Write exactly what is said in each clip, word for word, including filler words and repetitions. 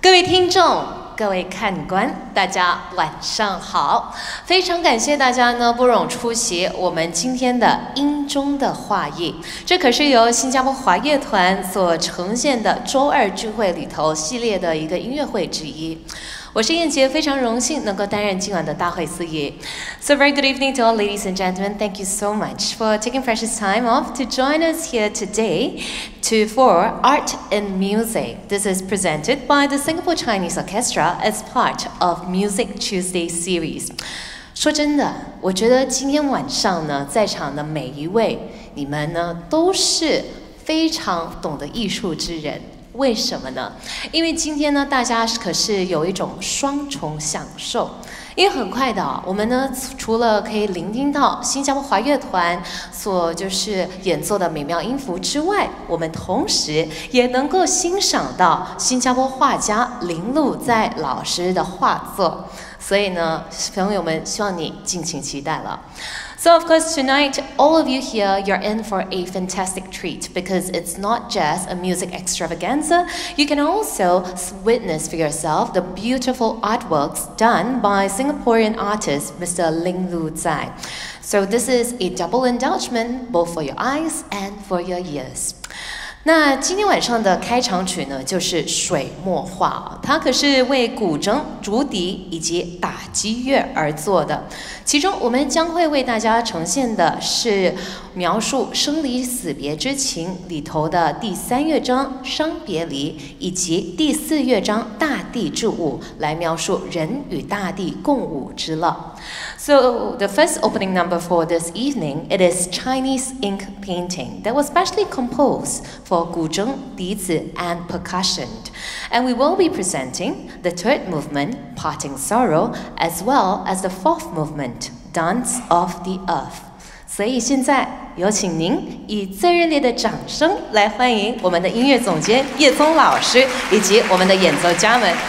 各位听众，各位看官，大家晚上好！非常感谢大家呢不冗出席我们今天的音中的画意，这可是由新加坡华乐团所呈现的周二聚会里头系列的一个音乐会之一。我是燕杰，非常荣幸能够担任今晚的大会司仪。So very good evening to all ladies and gentlemen. Thank you so much for taking precious time off to join us here today to for Art and Music. This is presented by the Singapore Chinese Orchestra as part of Music Tuesday series. 说真的，我觉得今天晚上呢，在场的每一位，你们呢都是非常懂得艺术之人。为什么呢？因为今天呢，大家可是有一种双重享受。因为很快的、啊，我们呢除了可以聆听到新加坡华乐团所就是演奏的美妙音符之外，我们同时也能够欣赏到新加坡画家林禄在老师的画作。所以呢，朋友们，希望你敬请期待了。So of course tonight, all of you here, you're in for a fantastic treat because it's not just a music extravaganza. You can also witness for yourself the beautiful artworks done by Singaporean artist Mister Ling Lu Zai. So this is a double indulgence both for your eyes and for your ears. 那今天晚上的开场曲呢，就是水墨画，它可是为古筝、竹笛以及打击乐而做的。其中，我们将会为大家呈现的是描述生离死别之情里头的第三乐章《伤别离》，以及第四乐章《大地之舞》，来描述人与大地共舞之乐。So the first opening number for this evening, it is Chinese ink painting that was specially composed for guzheng, dizi, and percussion. And we will be presenting the third movement, Parting Sorrow, as well as the fourth movement, Dance of the Earth. 所以现在有请您以最热烈的掌声来欢迎我们的音乐总监叶聪老师以及我们的演奏家们。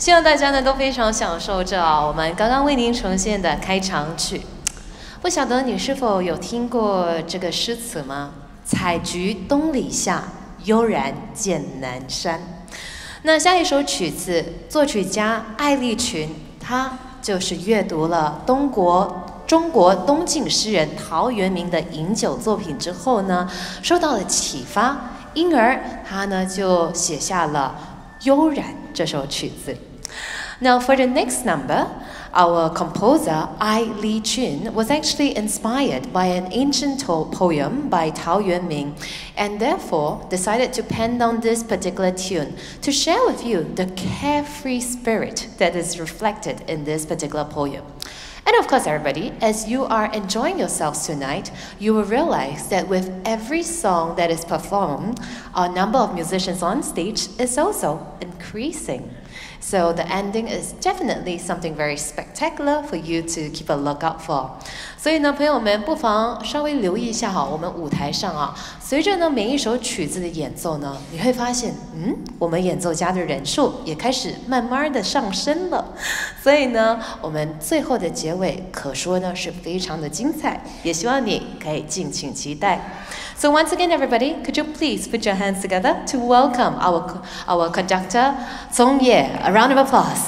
希望大家呢都非常享受着我们刚刚为您呈现的开场曲。不晓得你是否有听过这个诗词吗？采菊东篱下，悠然见南山。那下一首曲子，作曲家艾丽群，她就是阅读了东国中国东晋诗人陶渊明的饮酒作品之后呢，受到了启发，因而他呢就写下了《悠然》这首曲子。Now for the next number, our composer Ai Li Chun was actually inspired by an ancient poem by Tao Yuanming and therefore decided to pen down this particular tune to share with you the carefree spirit that is reflected in this particular poem. And of course, everybody, as you are enjoying yourselves tonight, you will realize that with every song that is performed, our number of musicians on stage is also increasing. So the ending is definitely something very spectacular for you to keep a lookout for. 所以呢，朋友们不妨稍微留意一下哈，我们舞台上啊，随着呢每一首曲子的演奏呢，你会发现，嗯，我们演奏家的人数也开始慢慢的上升了。所以呢，我们最后的结尾可说呢是非常的精彩，也希望你可以敬请期待。So once again, everybody, could you please put your hands together to welcome our our conductor, Song Ye? A round of applause.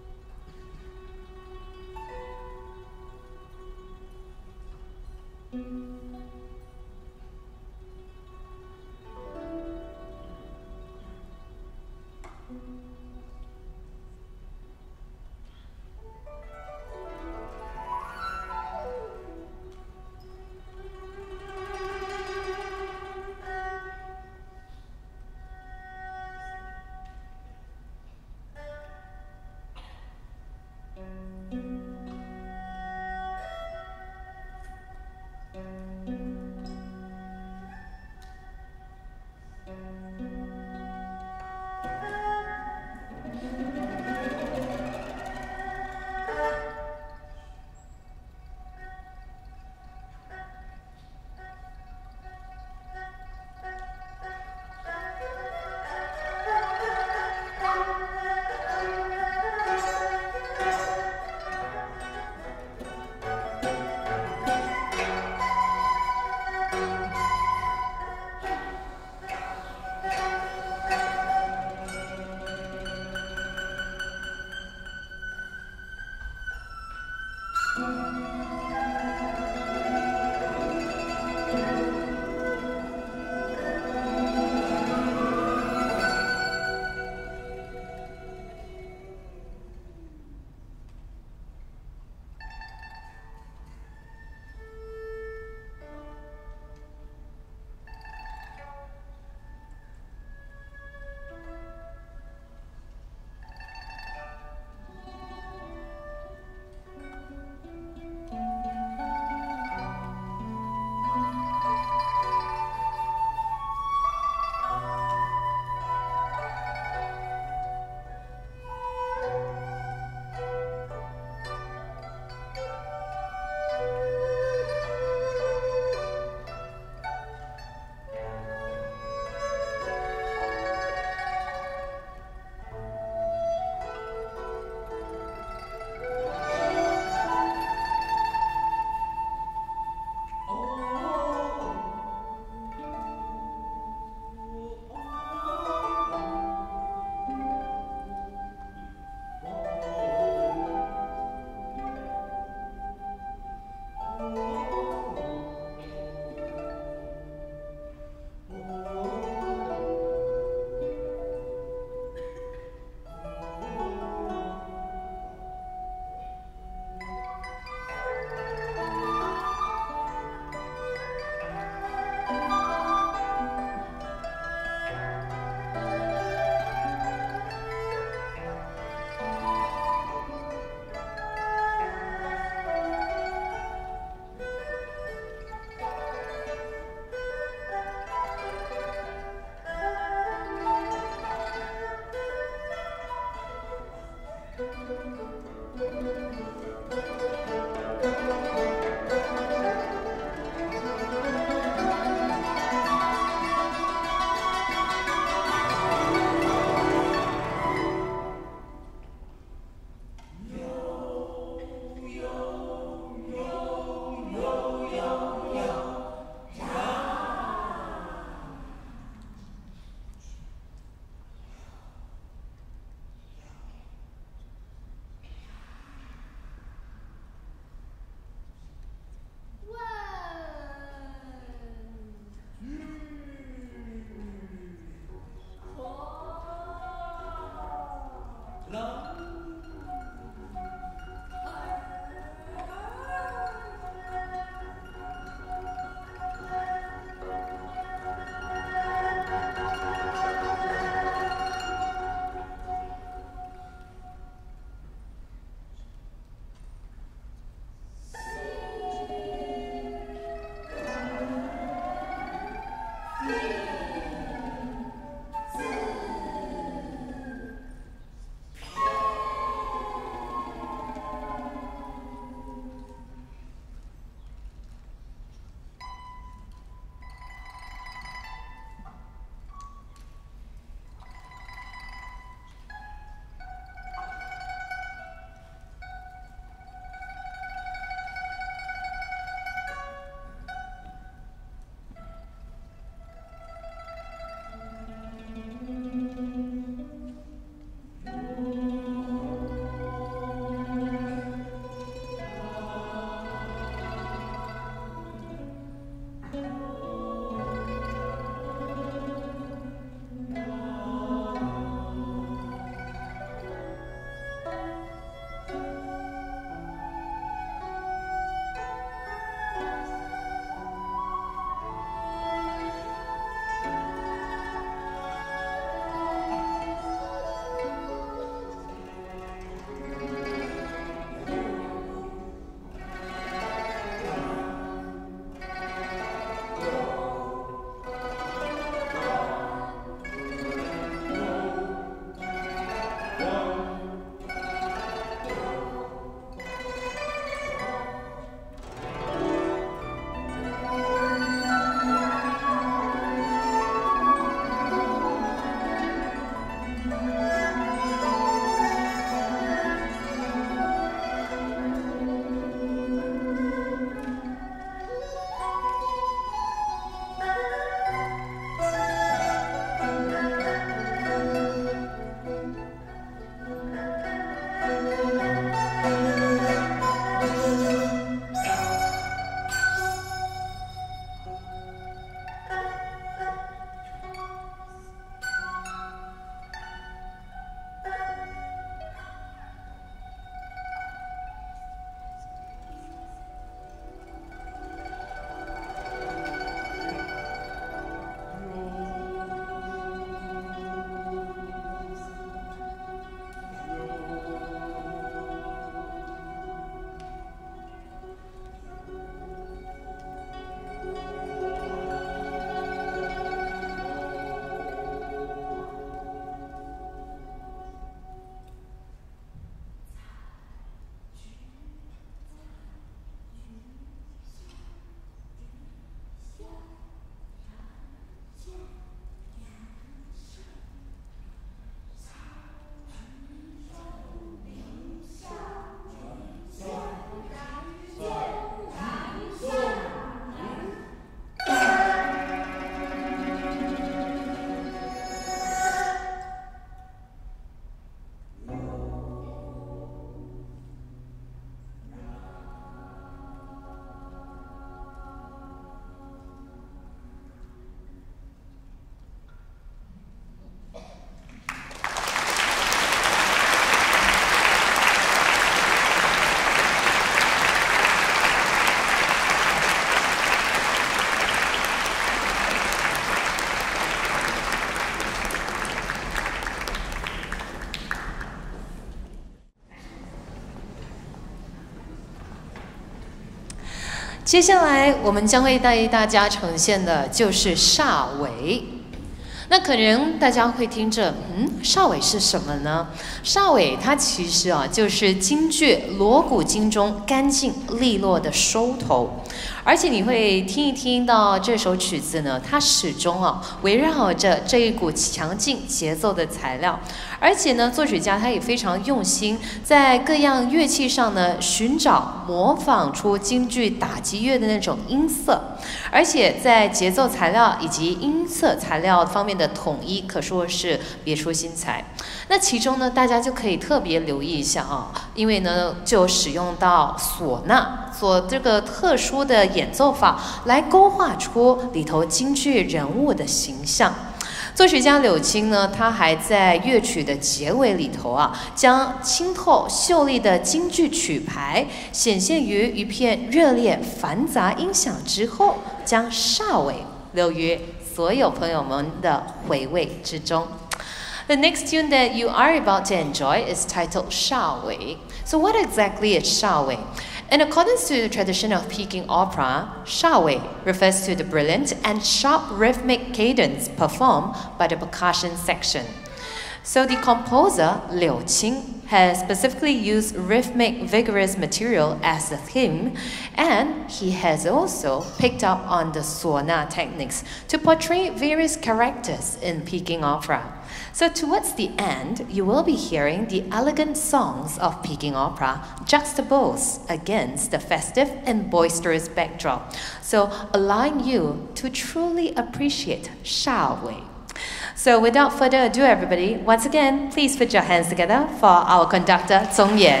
接下来我们将会带大家呈现的就是煞尾。那可能大家会听着，嗯，煞尾是什么呢？煞尾它其实啊，就是京剧锣鼓经中干净利落的收头。而且你会听一听到这首曲子呢，它始终啊围绕着这一股强劲节奏的材料，而且呢，作曲家他也非常用心，在各样乐器上呢寻找模仿出京剧打击乐的那种音色，而且在节奏材料以及音色材料方面的统一，可说是别出心裁。那其中呢，大家就可以特别留意一下啊，因为呢，就使用到唢呐。做这个特殊的演奏法来勾画出里头京剧人物的形象。作曲家柳青呢，他还在乐曲的结尾里头啊，将清透秀丽的京剧曲牌显现于一片热烈繁杂音响之后，将煞尾留于所有朋友们的回味之中。The next tune that you are about to enjoy is titled Sha Wei. So what exactly is Sha Wei? In accordance to the tradition of Peking opera, Sha Wei refers to the brilliant and sharp rhythmic cadence performed by the percussion section. So the composer, Liu Qing, has specifically used rhythmic, vigorous material as the theme, and he has also picked up on the suona techniques to portray various characters in Peking opera. So towards the end, you will be hearing the elegant songs of Peking opera juxtaposed against the festive and boisterous backdrop, so allowing you to truly appreciate Sha Wei. So without further ado, everybody, once again, please put your hands together for our conductor, Zong Ye.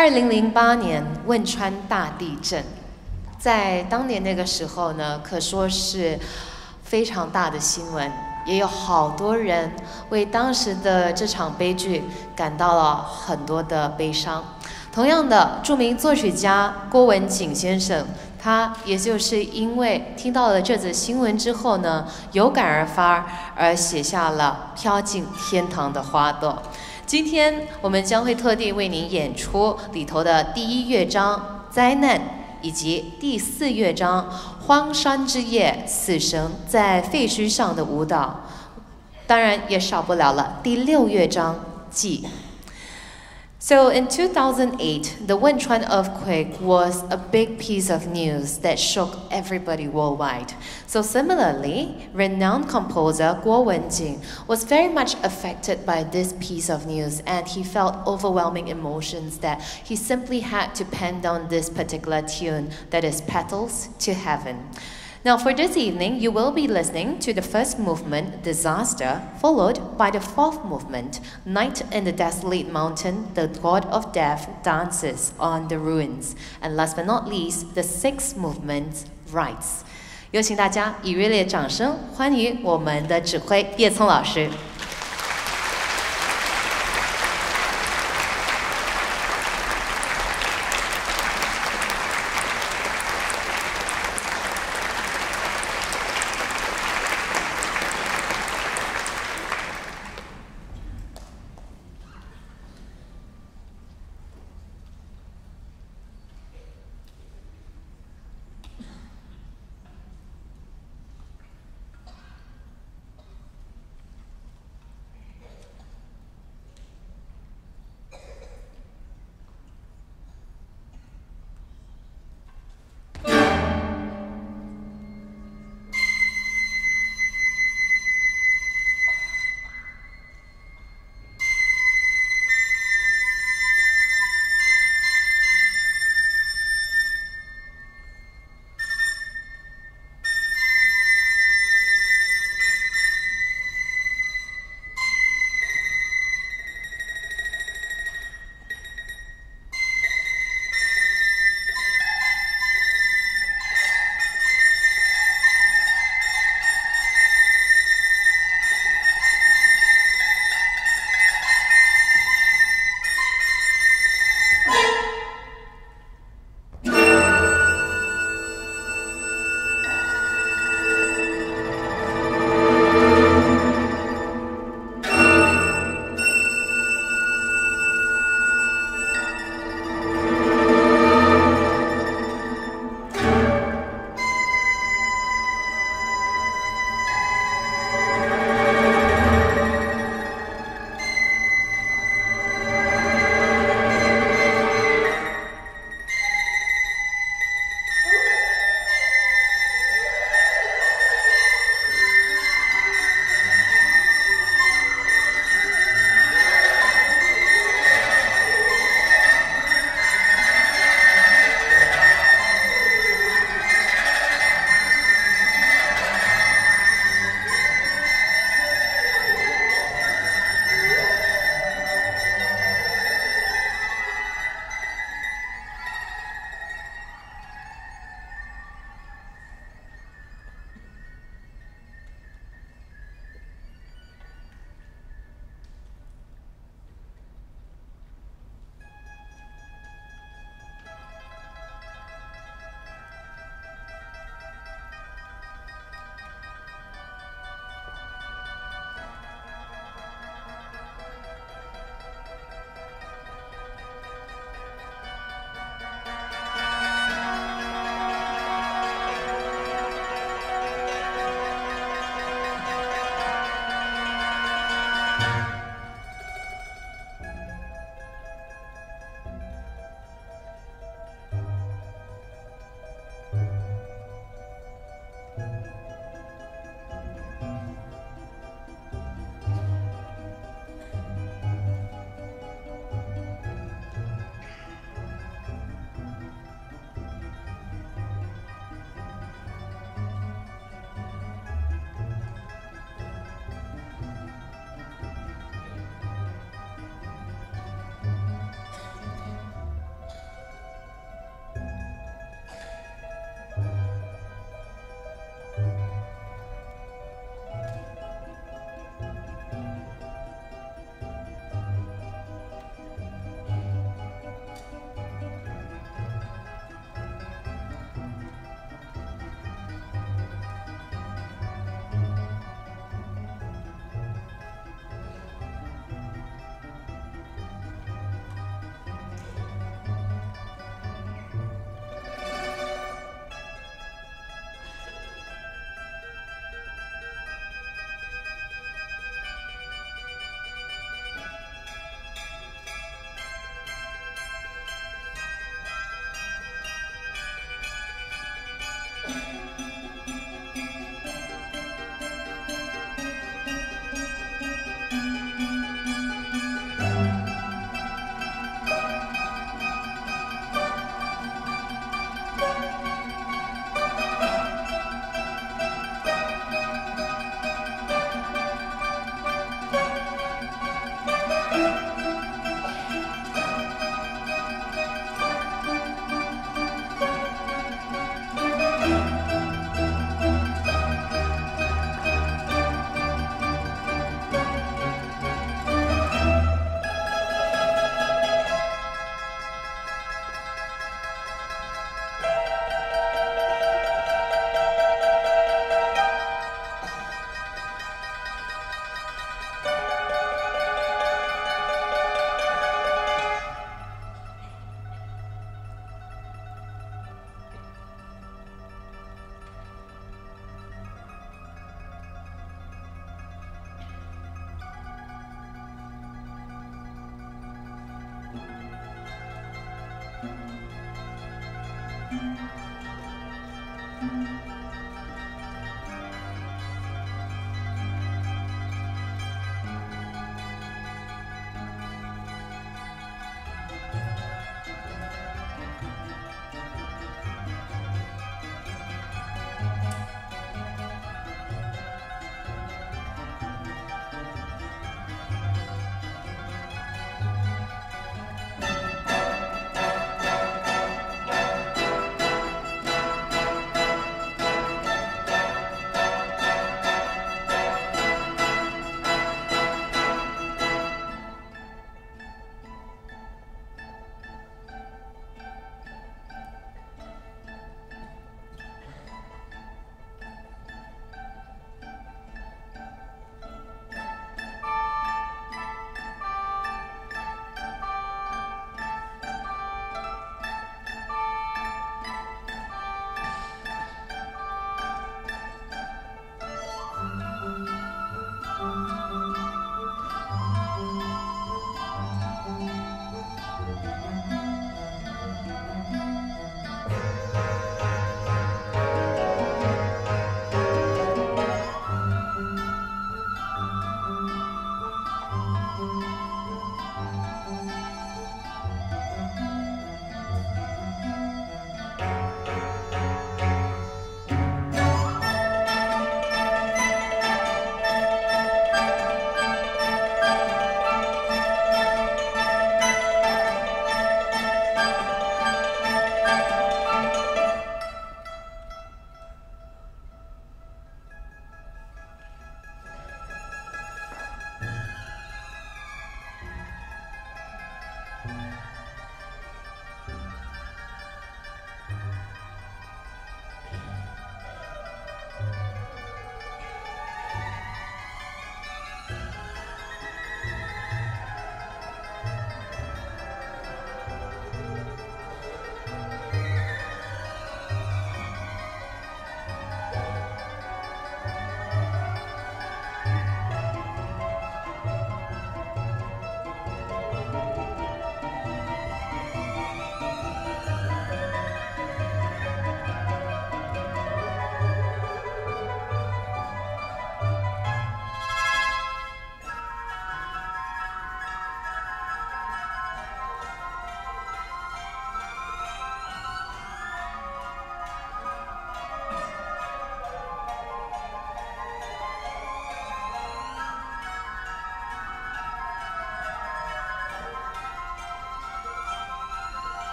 二零零八年汶川大地震，在当年那个时候呢，可说是非常大的新闻，也有好多人为当时的这场悲剧感到了很多的悲伤。同样的，著名作曲家郭文景先生，他也就是因为听到了这则新闻之后呢，有感而发，而写下了《飘进天堂的花朵》。今天我们将会特地为您演出里头的第一乐章《灾难》，以及第四乐章《荒山之夜》，死神在废墟上的舞蹈。当然也少不了了第六乐章《祭》。So in two thousand eight, the Wenchuan earthquake was a big piece of news that shook everybody worldwide. So similarly, renowned composer Guo Wenjing was very much affected by this piece of news, and he felt overwhelming emotions that he simply had to pen down this particular tune, that is Petals to Heaven. Now for this evening, you will be listening to the first movement, Disaster, followed by the fourth movement, Night in the Desolate Mountain, the God of Death dances on the ruins. And last but not least, the sixth movement, Rites. 有请大家以热烈掌声欢迎我们的指挥叶聪老师。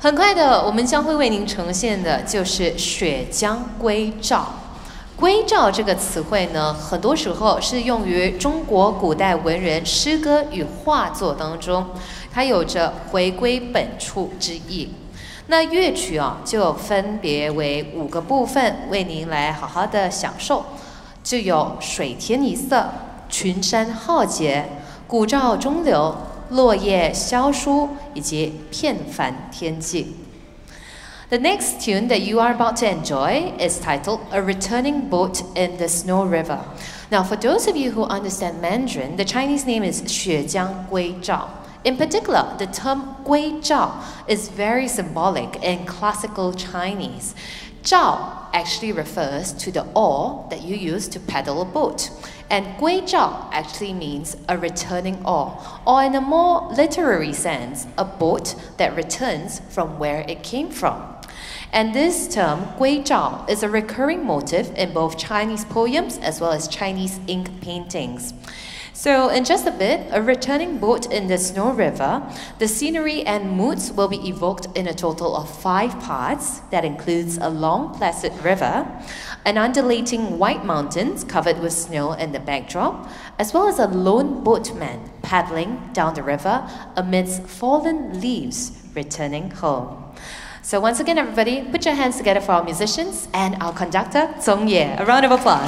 很快的，我们将会为您呈现的就是血浆归赵。归赵这个词汇呢，很多时候是用于中国古代文人诗歌与画作当中，它有着回归本处之意。那乐曲啊，就分别为五个部分，为您来好好的享受，就有水天一色、群山浩劫、古赵中流、落叶萧疏以及片凡天际。The next tune that you are about to enjoy is titled A Returning Boat in the Snow River. Now, for those of you who understand Mandarin, the Chinese name is 血浆归赵. In particular, the term 归赵 is very symbolic in classical Chinese. 赵 actually refers to the oar that you use to paddle a boat. And 归赵 actually means a returning oar, or in a more literary sense, a boat that returns from where it came from. And this term, 归赵, is a recurring motif in both Chinese poems as well as Chinese ink paintings. So in just a bit, a returning boat in the Snow River, the scenery and moods will be evoked in a total of five parts that includes a long placid river, an undulating white mountains covered with snow in the backdrop, as well as a lone boatman paddling down the river amidst fallen leaves returning home. So once again, everybody, put your hands together for our musicians and our conductor, Zong Ye. A round of applause.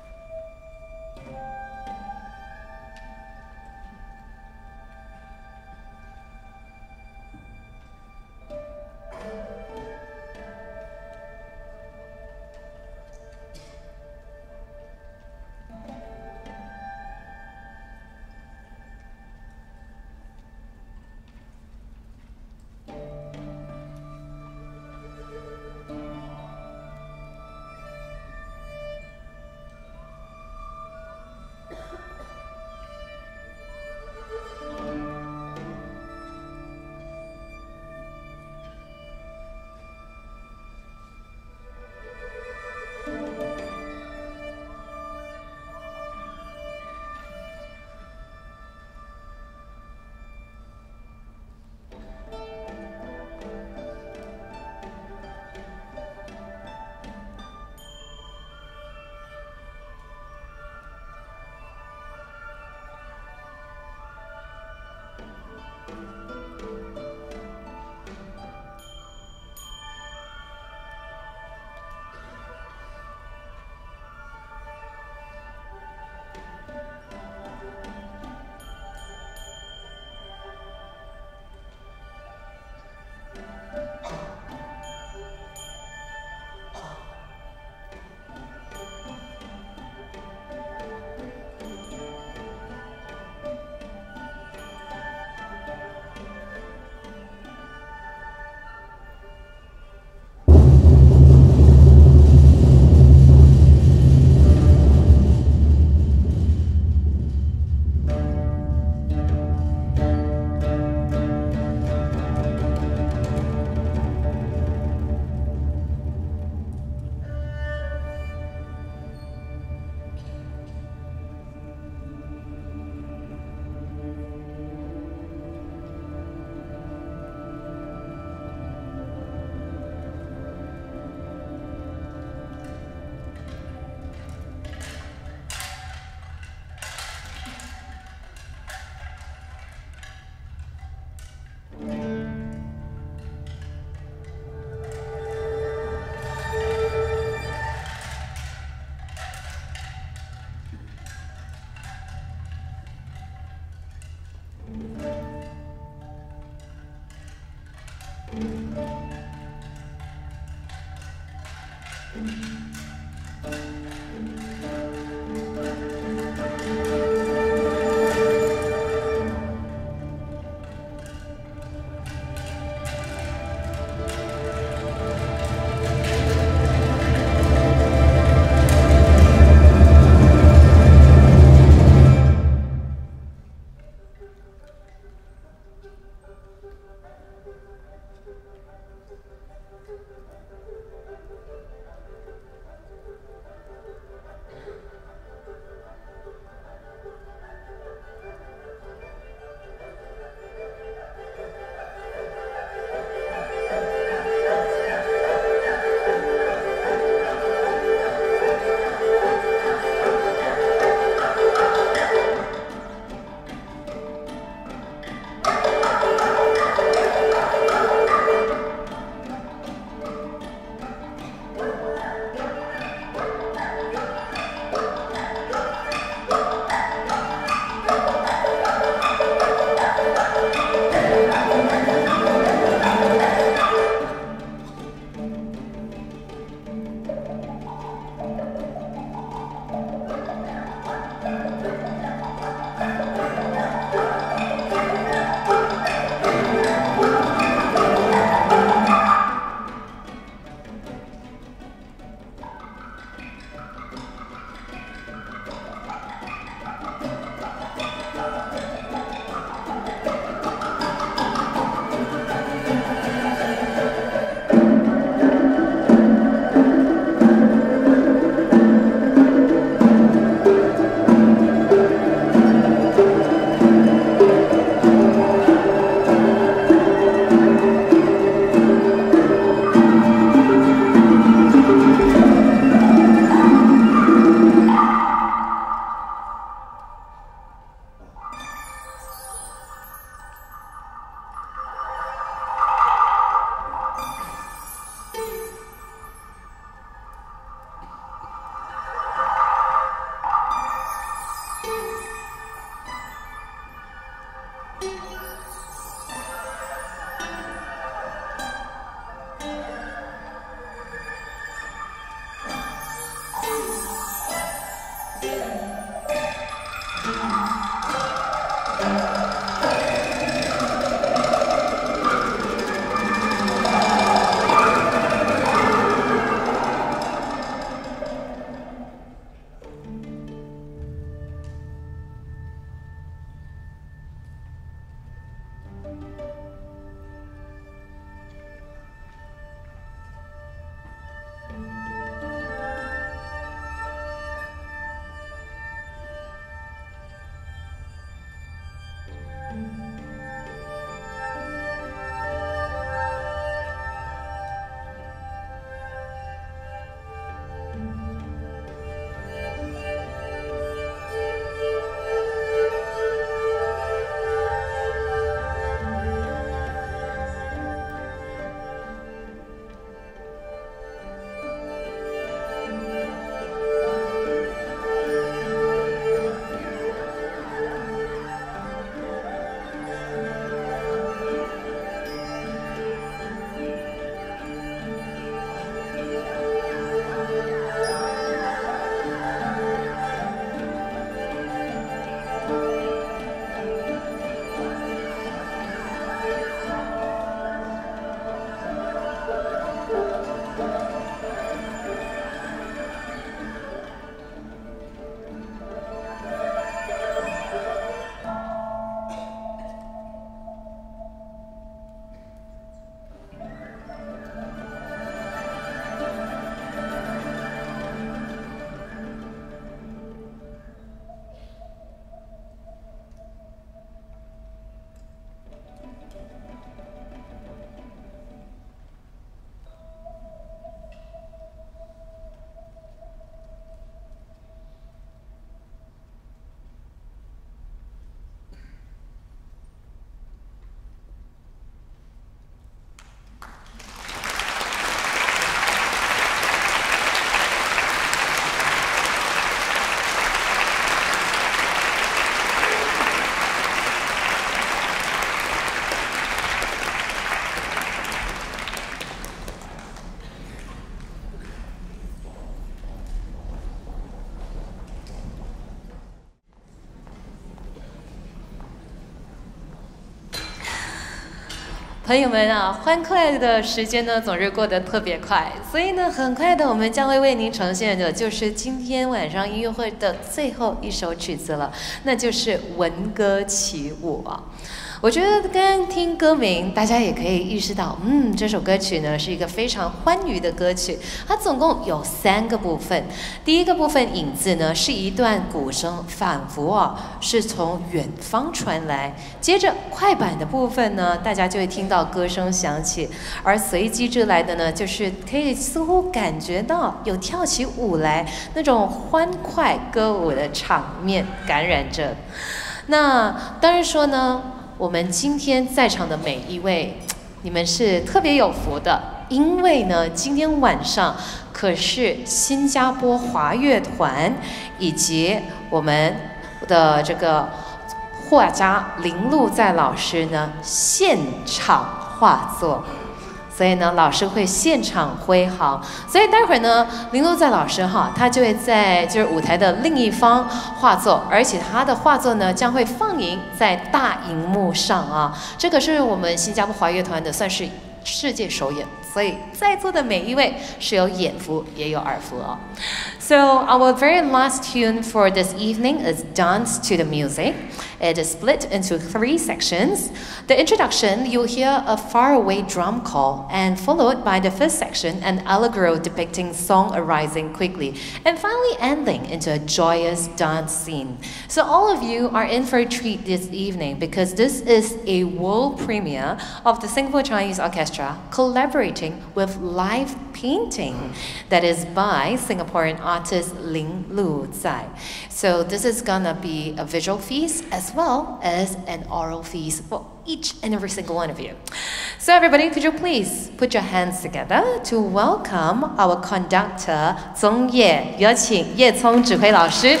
朋友们啊，欢快的时间呢总是过得特别快，所以呢，很快的我们将会为您呈现的就是今天晚上音乐会的最后一首曲子了，那就是《闻歌起舞》啊。我觉得刚听歌名，大家也可以意识到，嗯，这首歌曲呢是一个非常欢愉的歌曲。它总共有三个部分。第一个部分引子呢是一段鼓声，仿佛啊是从远方传来。接着快板的部分呢，大家就会听到歌声响起，而随即之来的呢，就是可以似乎感觉到有跳起舞来那种欢快歌舞的场面感染着。那当然说呢。我们今天在场的每一位，你们是特别有福的，因为呢，今天晚上可是新加坡华乐团以及我们的这个画家林路在老师呢现场画作。所以呢，老师会现场挥毫。所以待会儿呢，林路在老师哈，他就会在就是舞台的另一方画作，而且他的画作呢将会放映在大荧幕上啊。这个是我们新加坡华乐团的算是世界首演，所以在座的每一位是有眼福也有耳福哦。So our very last tune for this evening is Dance to the Music. It is split into three sections. The introduction, you'll hear a faraway drum call, and followed by the first section, an allegro depicting song arising quickly, and finally ending into a joyous dance scene. So all of you are in for a treat this evening because this is a world premiere of the Singapore Chinese Orchestra collaborating with live painting that is by Singaporean artist Ling Lu Zai. So this is gonna be a visual feast as well as an oral feast for each and every single one of you. So everybody, could you please put your hands together to welcome our conductor 宗叶，有请叶聪指挥老师。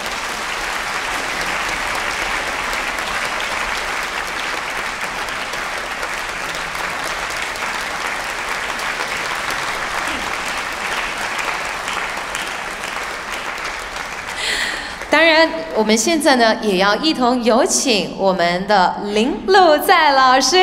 当然，我们现在呢也要一同有请我们的林路在老师。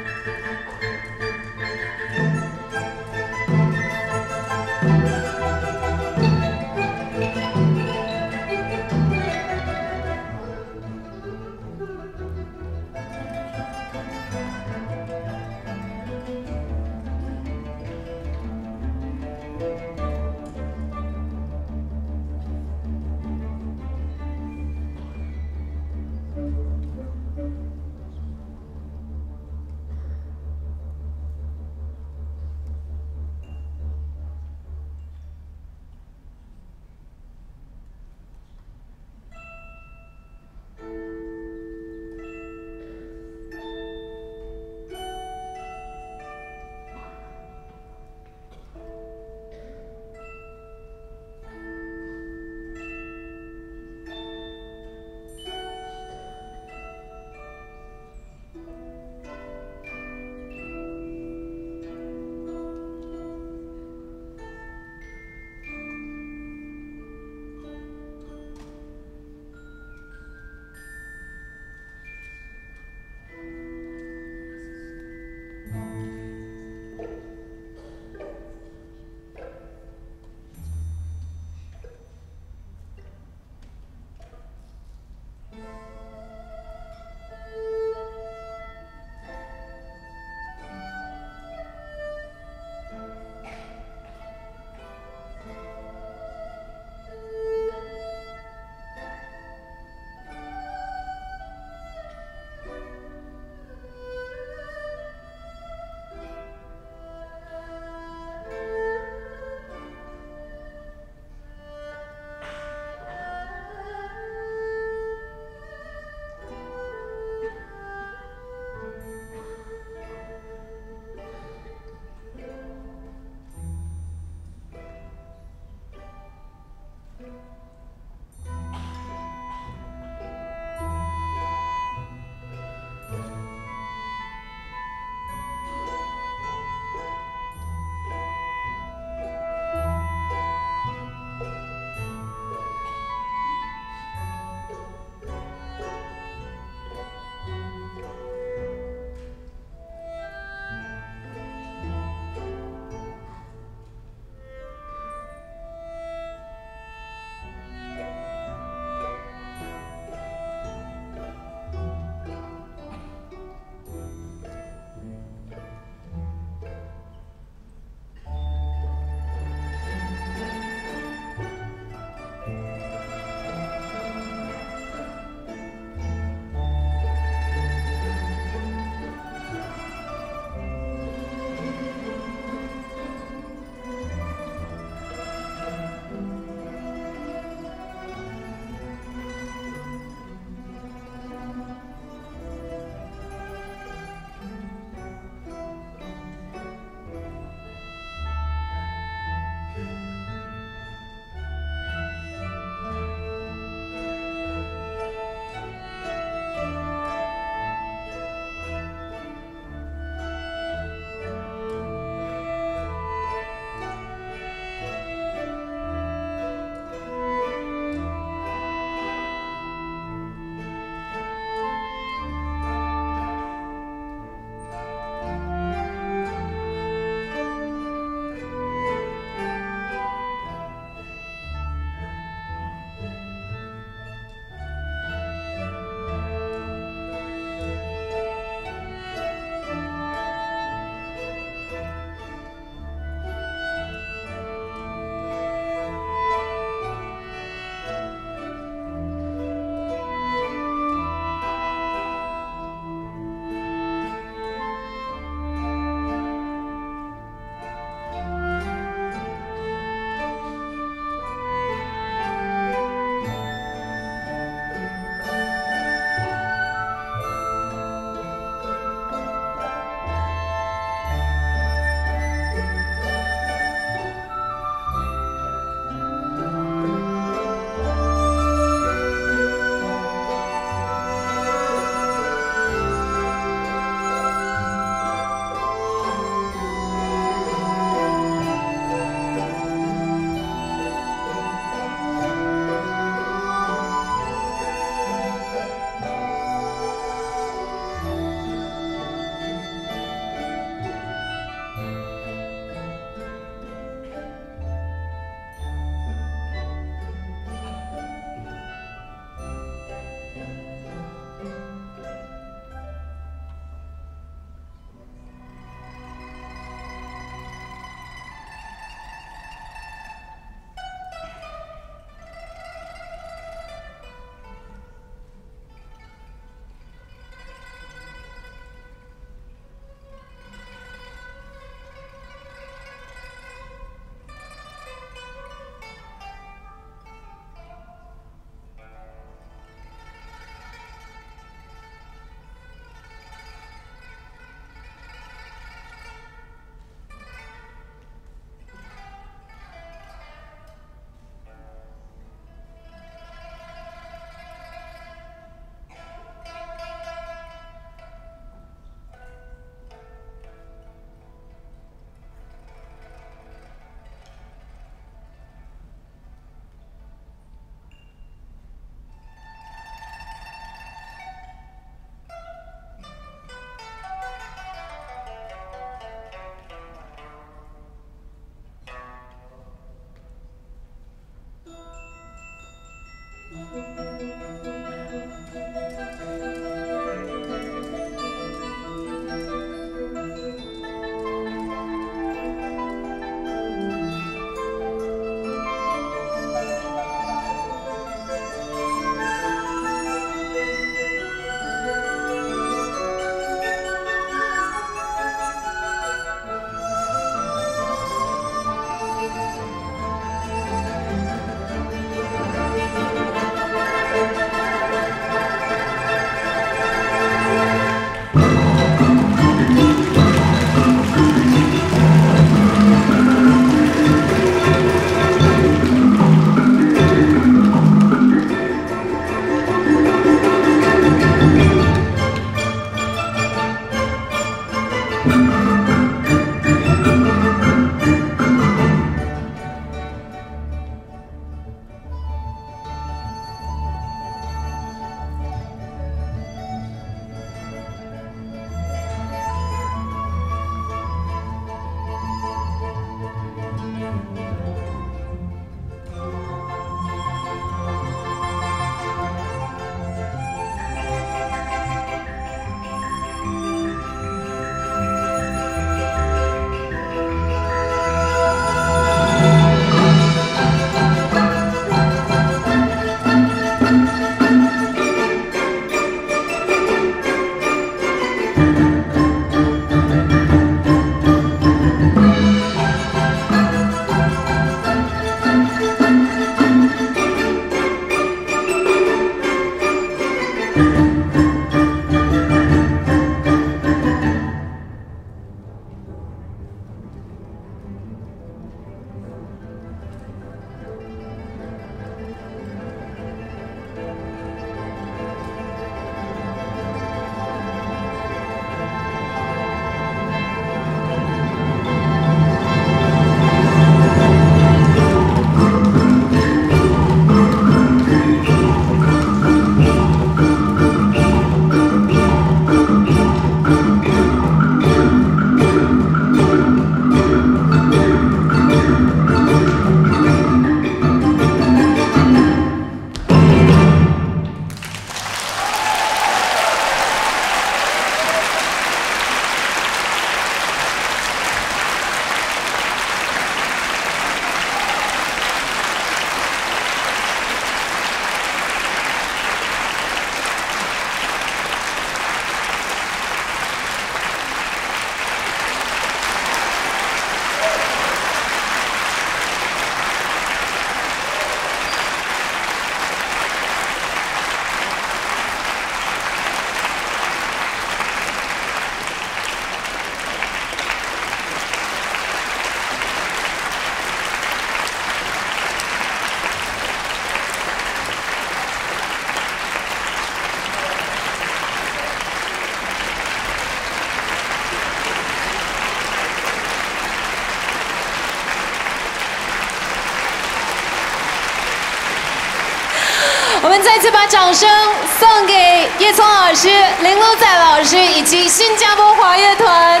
我们再次把掌声送给叶聪老师、林路在老师以及新加坡华乐团。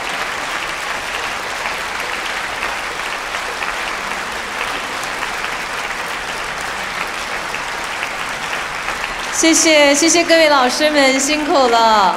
谢谢，谢谢各位老师们，辛苦了。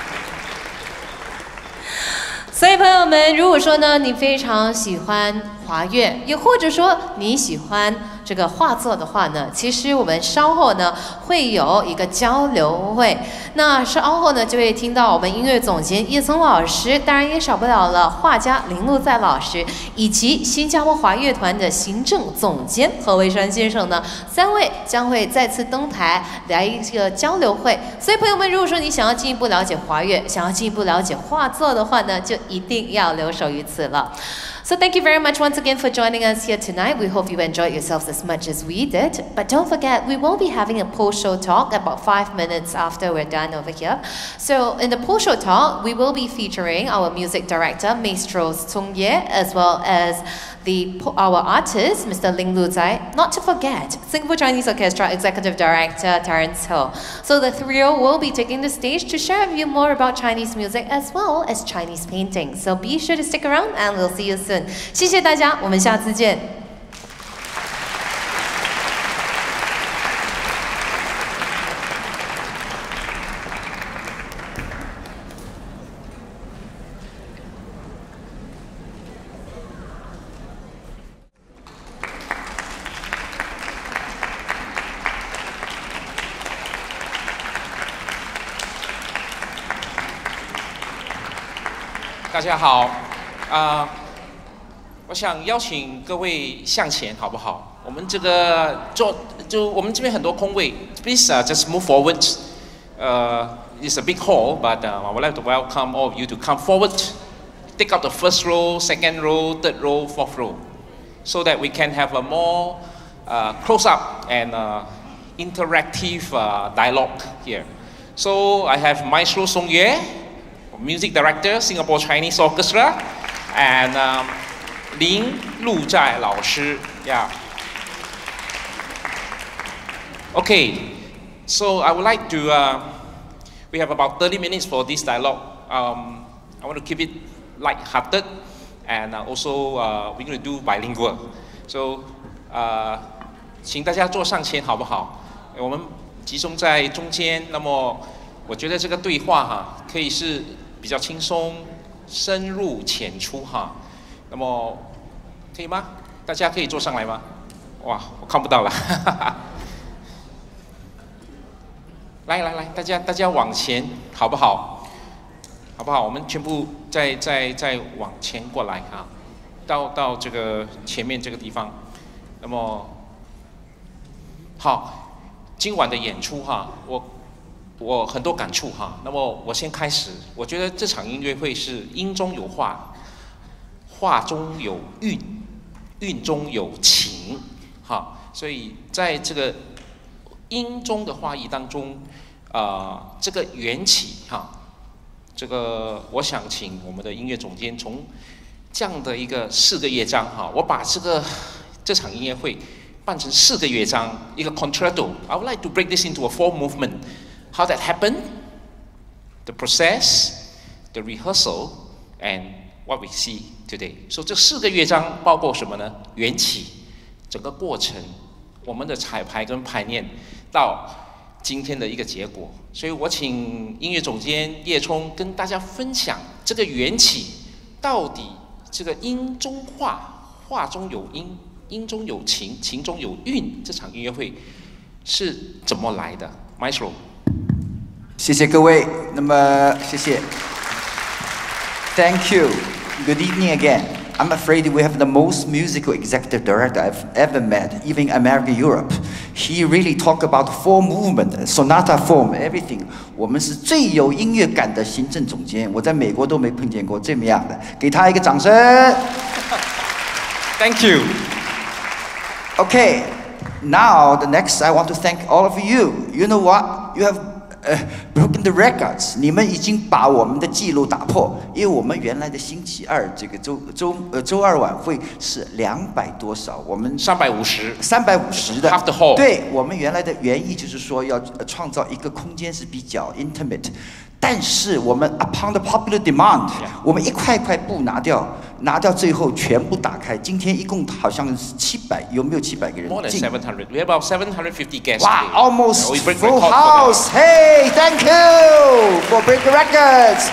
所以朋友们，如果说呢，你非常喜欢华乐，又或者说你喜欢这个画作的话呢，其实我们稍后呢会有一个交流会。那稍后呢就会听到我们音乐总监叶聪老师，当然也少不了了画家林路在老师，以及新加坡华乐团的行政总监何维川先生呢，三位将会再次登台来一个交流会。所以朋友们，如果说你想要进一步了解华乐，想要进一步了解画作的话呢，就一定要留守于此了。So thank you very much once again for joining us here tonight. We hope you enjoyed yourselves as much as we did. But don't forget, we will be having a post-show talk about five minutes after we're done over here. So in the post-show talk, we will be featuring our music director, Maestro Sung Ye, as well as the, our artist, Mister Ling Lu Zai. Not to forget, Singapore Chinese Orchestra Executive Director, Terence Ho. So the trio will be taking the stage to share with you more about Chinese music as well as Chinese painting. So be sure to stick around and we'll see you soon. 谢谢大家，我们下次见。 大家好，啊、呃。 我想邀请各位向前，好不好？我们这个坐，就我们这边很多空位 ，please uh, just move forward. Uh, it's a big hall, but uh, I would like to welcome all of you to come forward. Take up the first row, second row, third row, fourth row, so that we can have a more uh, close-up and uh, interactive uh, dialogue here. So I have Maestro Sung Ye, music director, Singapore Chinese Orchestra, and um, 林路在老师 yeah. Okay, so I would like to, uh, we have about thirty minutes for this dialogue. Um, I want to keep it light-hearted and uh, also uh, we're going to do bilingual. So, uh, 请大家坐上前好不好？我们集中在中间，那么我觉得这个对话哈，可以是比较轻松、深入浅出哈。 那么可以吗？大家可以坐上来吗？哇，我看不到了。来来来，大家大家往前，好不好？好不好？我们全部再再再往前过来啊，到到这个前面这个地方。那么好，今晚的演出哈，我我很多感触哈。那么我先开始，我觉得这场音乐会是音中有画。 画中有韵，韵中有情，哈，所以在这个音中的画意当中，啊、呃，这个缘起，哈，这个我想请我们的音乐总监从这样的一个四个乐章，哈，我把这个这场音乐会办成四个乐章，一个 concerto。I would like to break this into a four movement. How that happened? The process, the rehearsal, and what we see today. So 这四个乐章包括什么呢？缘起，整个过程，我们的彩排跟排练到今天的一个结果。所以我请音乐总监叶聪跟大家分享这个缘起，到底这个音中画，画中有音，音中有情，情中有韵，这场音乐会是怎么来的 ？Maestro， 谢谢各位，那么谢谢 ，Thank you. Good evening again. I'm afraid we have the most musical executive director I've ever met, even in America, Europe. He really talk about four movement, sonata form, everything. 我们是最有音乐感的行政总监，我在美国都没碰见过这么样的，给他一个掌声。 Thank you. Okay, now the next I want to thank all of you. You know what? You have 呃 broken the records， 你们已经把我们的记录打破，因为我们原来的星期二这个周周呃周二晚会是两百多少，我们三百五十， 三百五十的 half the hall。 对，我们原来的原意就是说要创造一个空间是比较 intimate。但是我们 upon the popular demand， 我们一块块布拿掉，拿掉最后全部打开。今天一共好像是七百，有没有七百个人 More than 进 seven hundred. We have about seven hundred fifty guests. 哇 today. ，almost Yeah, we break full record for house. Hey, thank you for break the records.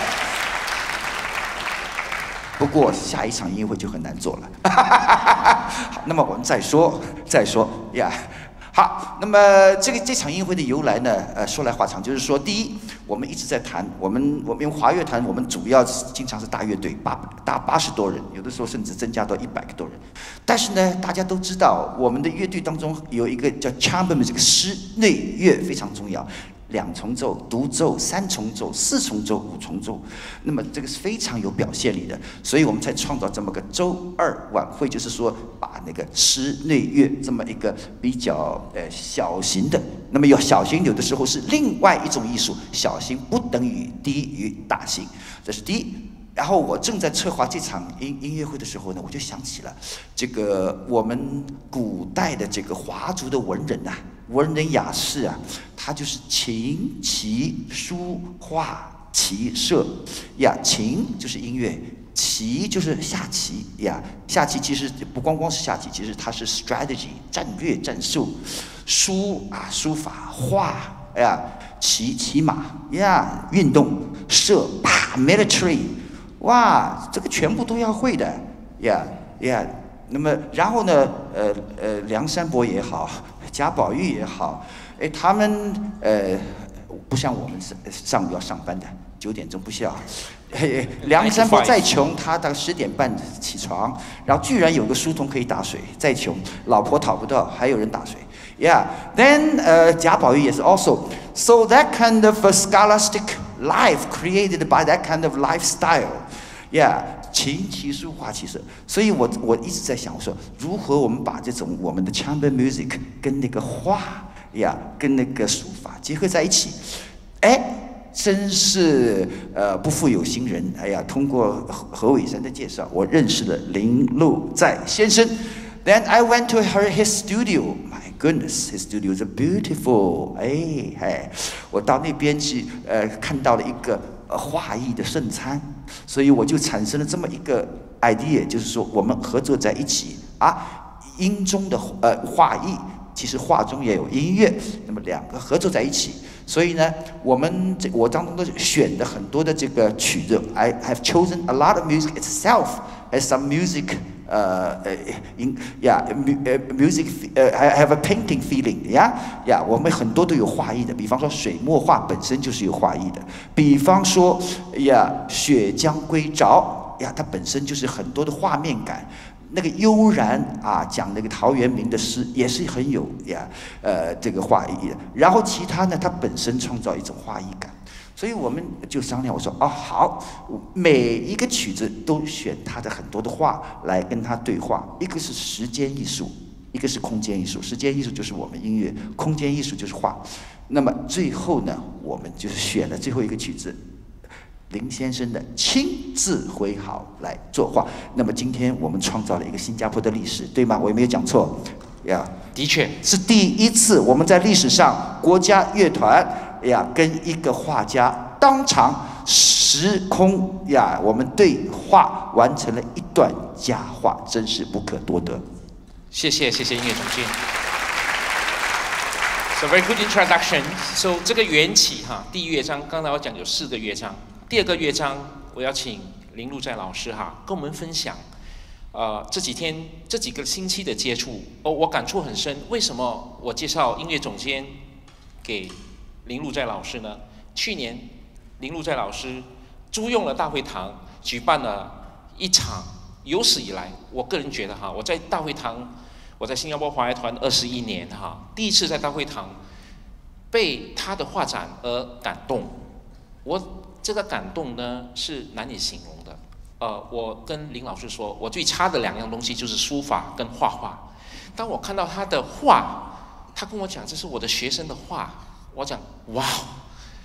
不过下一场音乐会就很难做了。好，那么我们再说，再说呀。Yeah. 好，那么这个这场音乐会的由来呢，呃，说来话长，就是说，第一，我们一直在谈，我们我们用华乐团，我们主要经常是大乐队，八大八十多人，有的时候甚至增加到一百个多人。但是呢，大家都知道，我们的乐队当中有一个叫 chamber music 室内乐非常重要。两重奏、独奏、三重奏、四重奏、五重奏，那么这个是非常有表现力的，所以我们才创造这么个周二晚会，就是说把那个室内乐这么一个比较呃小型的，那么有小型有的时候是另外一种艺术，小型不等于低于大型，这是第一。然后我正在策划这场音音乐会的时候呢，我就想起了这个我们古代的这个华族的文人呐、啊，文人雅士啊，他就是琴棋书画骑射呀，琴就是音乐，棋就是下棋呀，下棋其实不光光是下棋，其实它是 strategy 战略战术，书啊书法画呀，骑骑马呀运动，射啪 military。哇，这个全部都要会的，呀呀。那么然后呢，呃呃，梁山伯也好，贾宝玉也好，哎，他们呃不像我们上上午要上班的，九点钟不需要。梁山伯再穷，他到十点半起床，然后居然有个书童可以打水，再穷，老婆讨不到，还有人打水。Yeah, then 呃，贾宝玉也是 also so that kind of a scholastic life created by that kind of lifestyle。Yeah， 琴棋书画其实，所以我我一直在想，我说如何我们把这种我们的 chamber music 跟那个画呀，跟那个书法结合在一起，哎。真是呃不负有心人，哎呀！通过何何伟山的介绍，我认识了林路在先生。Then I went to her his studio. My goodness, his studio is beautiful. 哎哎，我到那边去，呃，看到了一个呃画艺的圣餐，所以我就产生了这么一个 idea， 就是说我们合作在一起啊，音中的呃画艺，其实画中也有音乐，那么两个合作在一起。所以呢，我们这我当中都选的很多的这个曲子 ，I have chosen a lot of music itself as some music， 呃呃，in yeah music， 呃 I have a painting feeling，yeah yeah， 我们很多都有画意的，比方说水墨画本身就是有画意的，比方说呀雪江归巢呀，它本身就是很多的画面感。那个悠然啊，讲那个陶渊明的诗也是很有呀，呃，这个画意的。然后其他呢，它本身创造一种画意感，所以我们就商量，我说哦好，每一个曲子都选它的很多的画来跟它对话，一个是时间艺术，一个是空间艺术。时间艺术就是我们音乐，空间艺术就是画。那么最后呢，我们就是选了最后一个曲子。林先生的亲自挥毫来作画，那么今天我们创造了一个新加坡的历史，对吗？我有没有讲错？呀， 的确是第一次我们在历史上国家乐团呀跟一个画家当场时空呀，我们对话完成了一段佳话，真是不可多得。 谢谢谢谢音乐总监。So very good introduction. So 这个缘起哈，第一乐章刚才我讲有四个乐章。第二个乐章，我要请林路在老师哈跟我们分享，呃，这几天这几个星期的接触，哦，我感触很深。为什么我介绍音乐总监给林路在老师呢？去年林路在老师租用了大会堂，举办了一场有史以来，我个人觉得哈，我在大会堂，我在新加坡华乐团二十一年哈，第一次在大会堂被他的画展而感动，我。这个感动呢是难以形容的。呃，我跟林老师说，我最差的两样东西就是书法跟画画。当我看到他的画，他跟我讲这是我的学生的画，我讲哇，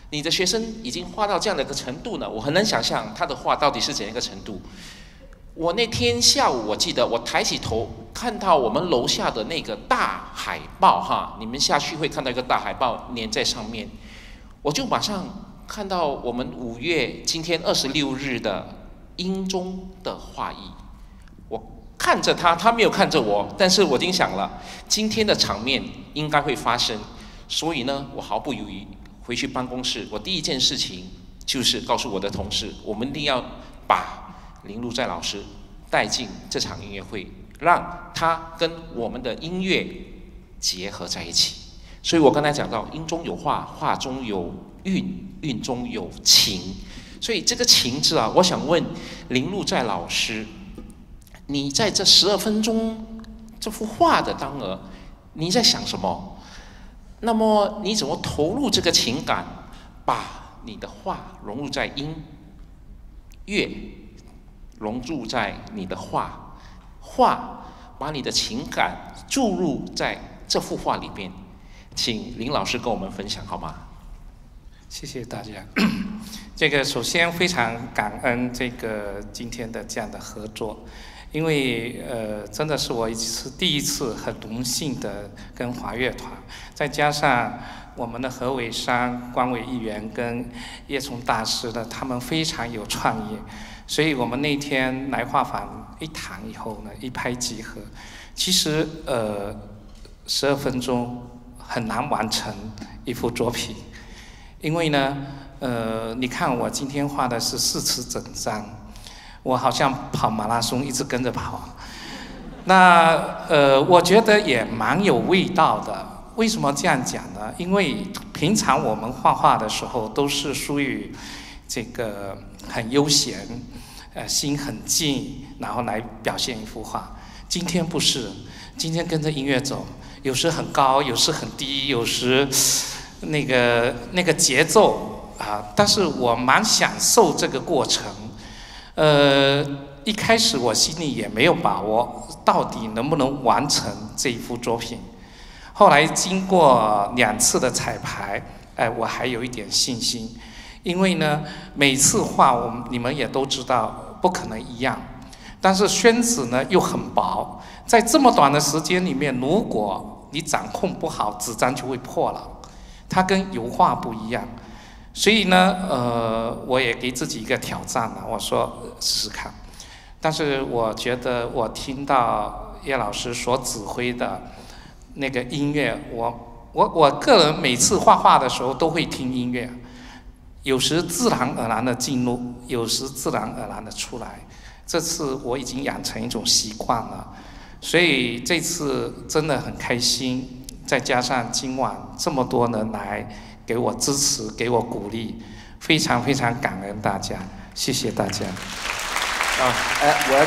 你的学生已经画到这样的一个程度呢，我很难想象他的画到底是怎样一个程度。我那天下午，我记得我抬起头看到我们楼下的那个大海报哈，你们下去会看到一个大海报粘在上面，我就马上看到我们五月今天二十六日的英中的画意。我看着他，他没有看着我，但是我已经想了，今天的场面应该会发生，所以呢，我毫不犹豫回去办公室，我第一件事情就是告诉我的同事，我们一定要把林路在老师带进这场音乐会，让他跟我们的音乐结合在一起。所以我刚才讲到，音中有画，画中有韵，韵中有情。所以这个情字啊，我想问林路在老师，你在这十二分钟这幅画的当儿，你在想什么？那么你怎么投入这个情感，把你的画融入在音乐？融入在你的画，画把你的情感注入在这幅画里边，请林老师跟我们分享好吗？ 谢谢大家。这个首先非常感恩这个今天的这样的合作，因为呃真的是我一次第一次很荣幸的跟华乐团，再加上我们的何伟山、关伟议员跟叶崇大师呢，他们非常有创意。所以我们那天来画坊一谈以后呢，一拍即合。其实呃，十二分钟很难完成一幅作品，因为呢，呃，你看我今天画的是四次整张，我好像跑马拉松一直跟着跑。那呃，我觉得也蛮有味道的。为什么这样讲呢？因为平常我们画画的时候都是属于这个很悠闲，呃，心很静，然后来表现一幅画。今天不是，今天跟着音乐走，有时很高，有时很低，有时那个那个节奏啊，但是我蛮享受这个过程。呃，一开始我心里也没有把握，到底能不能完成这一幅作品。后来经过两次的彩排，哎，我还有一点信心。因为呢，每次画我们你们也都知道不可能一样，但是宣纸呢又很薄，在这么短的时间里面，如果你掌控不好，纸张就会破了。它跟油画不一样，所以呢，呃，我也给自己一个挑战了，我说试试看。但是我觉得我听到叶老师所指挥的那个音乐，我我我个人每次画画的时候都会听音乐。有时自然而然的进入，有时自然而然的出来。这次我已经养成一种习惯了，所以这次真的很开心。再加上今晚这么多人来给我支持，给我鼓励，非常非常感恩大家，谢谢大家。 啊，哎，我要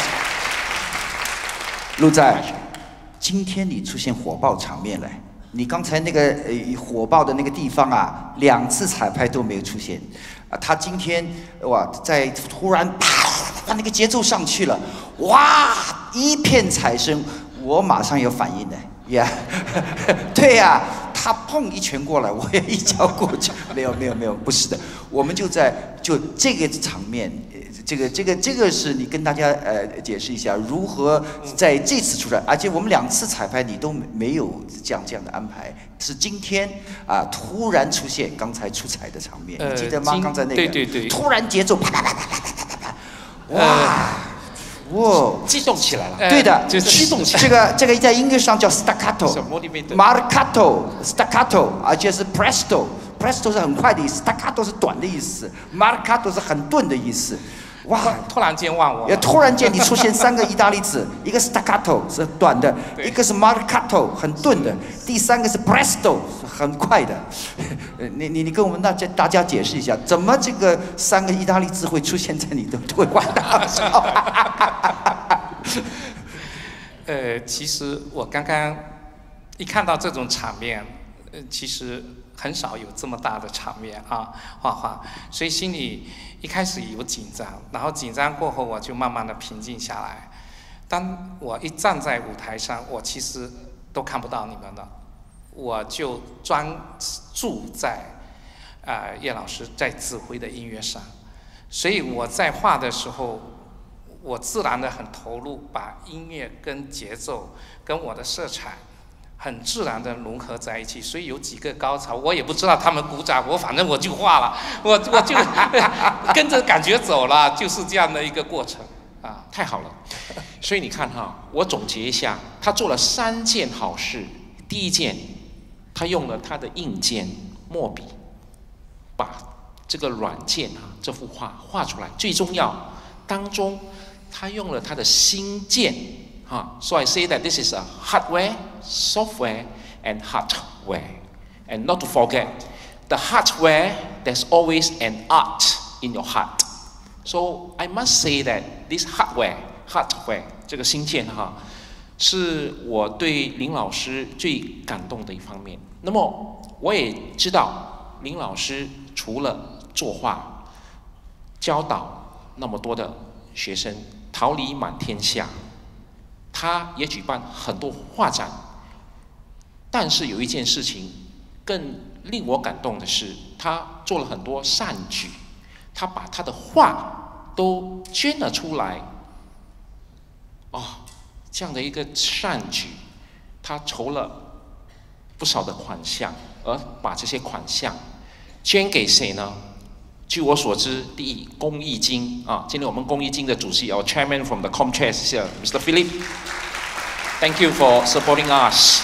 陆在，今天你出现火爆场面了。你刚才那个呃火爆的那个地方啊，两次彩排都没有出现，啊，他今天哇，在突然啪，他那个节奏上去了，哇，一片彩声，我马上有反应的，呀、yeah ，对呀、啊，他砰一拳过来，我也一脚过去，没有没有没有，不是的，我们就在就这个场面。这个这个这个是你跟大家呃解释一下如何在这次出来，而且我们两次彩排你都没有这样这样的安排，是今天啊突然出现刚才出彩的场面，你记得吗？刚才那个对对对， 突然节奏啪啪啪啪啪啪啪啪，哇！哇， 激动起来了。 对的， 就是激动起来。 这个这个在音乐上叫 staccato，marcato，staccato， 而且是 presto，presto 是很快的意思 ，staccato 是短的意思 ，marcato 是很钝的意思。哇！ 突然间忘我了。 突然间你出现三个意大利字，一个是 staccato 是短的，一个是 marcato 很钝的，第三个是 presto 是很快的。你你你跟我们大家大家解释一下，怎么这个三个意大利字会出现在你的对话当中？ 呃，其实我刚刚一看到这种场面，呃，其实很少有这么大的场面啊，画画，所以心里一开始有紧张，然后紧张过后我就慢慢的平静下来。当我一站在舞台上，我其实都看不到你们了，我就专注在啊、 啊、呃、叶老师在指挥的音乐上，所以我在画的时候，我自然的很投入，把音乐跟节奏跟我的色彩很自然的融合在一起，所以有几个高潮我也不知道他们鼓掌，我反正我就画了，我我就跟着感觉走了，就是这样的一个过程啊， 太好了。所以你看哈，我总结一下，他做了三件好事。第一件，他用了他的硬件墨笔，把这个软件啊这幅画画出来。最重要，当中他用了他的心件啊。So I say that this is a hardware, software, and hardware, and not to forget the hardware. There's always an art in your heart. So I must say that this hardware, hardware 这个心件哈。是我对林老师最感动的一方面。那么我也知道，林老师除了作画、教导那么多的学生，桃李满天下，他也举办很多画展。但是有一件事情更令我感动的是，他做了很多善举，他把他的画都捐了出来。哦。这样的一个善举，他筹了不少的款项，而把这些款项捐给谁呢？据我所知，第一公益金啊，今天我们公益金的主席，our chairman from the ComChairs is here, Mister Philip. Thank you for supporting us.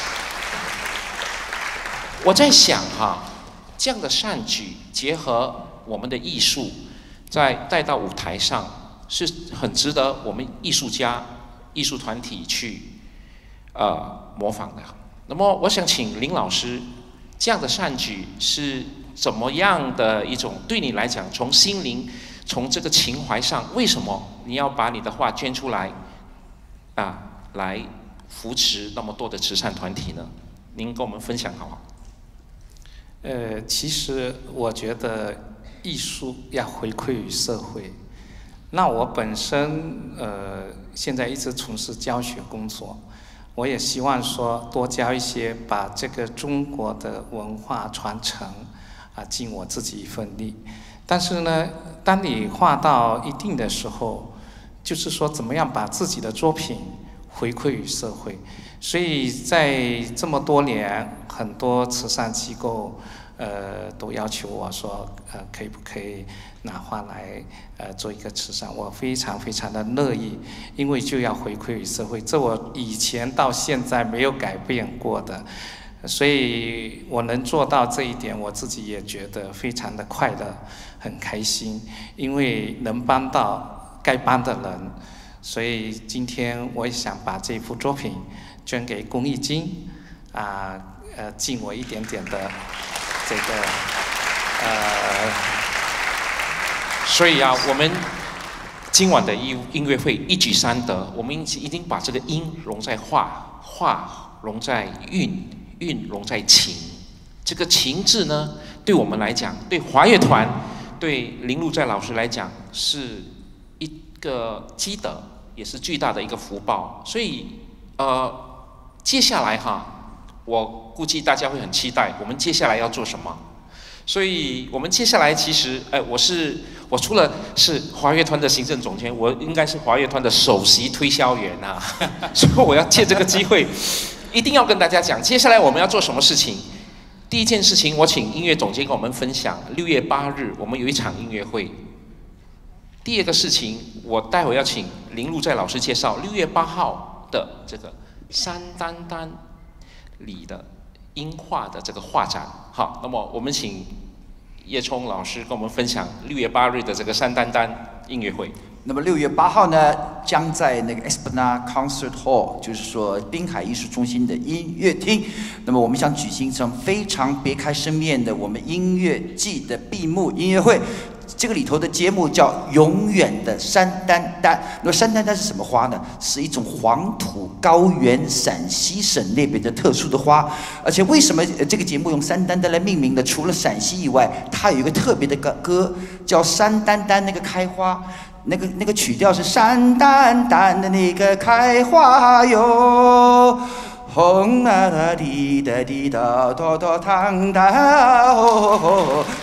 我在想哈，这样的善举结合我们的艺术，再带到舞台上，是很值得我们艺术家。艺术团体去呃模仿的。那么，我想请林老师，这样的善举是怎么样的一种？对你来讲，从心灵、从这个情怀上，为什么你要把你的画捐出来啊，来扶持那么多的慈善团体呢？您跟我们分享好不好？ 呃，其实我觉得艺术要回馈于社会。那我本身呃现在一直从事教学工作，我也希望说多教一些，把这个中国的文化传承啊尽我自己一份力。但是呢，当你画到一定的时候，就是说怎么样把自己的作品回馈于社会。所以在这么多年，很多慈善机构呃都要求我说呃可以不可以拿画来呃做一个慈善，我非常非常的乐意，因为就要回馈于社会，这我以前到现在没有改变过的，所以我能做到这一点，我自己也觉得非常的快乐，很开心，因为能帮到该帮的人，所以今天我也想把这幅作品捐给公益金，啊呃尽我一点点的这个呃。 所以啊，我们今晚的音音乐会一举三得，我们已经已经把这个音融在画，画融在韵，韵融在情。这个情字呢，对我们来讲，对华乐团，对林路在老师来讲，是一个积德，也是巨大的一个福报。所以，呃，接下来哈，我估计大家会很期待，我们接下来要做什么。所以我们接下来其实，哎，我是我除了是华乐团的行政总监，我应该是华乐团的首席推销员啊，所以我要借这个机会，一定要跟大家讲，接下来我们要做什么事情。第一件事情，我请音乐总监跟我们分享，六月八日我们有一场音乐会。第二个事情，我待会要请林路在老师介绍六月八号的这个山丹丹里的音画的这个画展。好，那么我们请叶冲老师跟我们分享六月八日的这个山丹丹音乐会。 那么六月八号呢，将在那个 Esplanade Concert Hall， 就是说滨海艺术中心的音乐厅。那么我们想举行一场非常别开生面的我们音乐季的闭幕音乐会。这个里头的节目叫《永远的山丹丹》。那么山丹丹是什么花呢？是一种黄土高原陕西省那边的特殊的花。而且为什么这个节目用山丹丹来命名呢？除了陕西以外，它有一个特别的歌叫《山丹丹那个开花》。那个那个曲调是山丹丹的那个开花哟，红啊啦滴答滴答哆哆当当哦，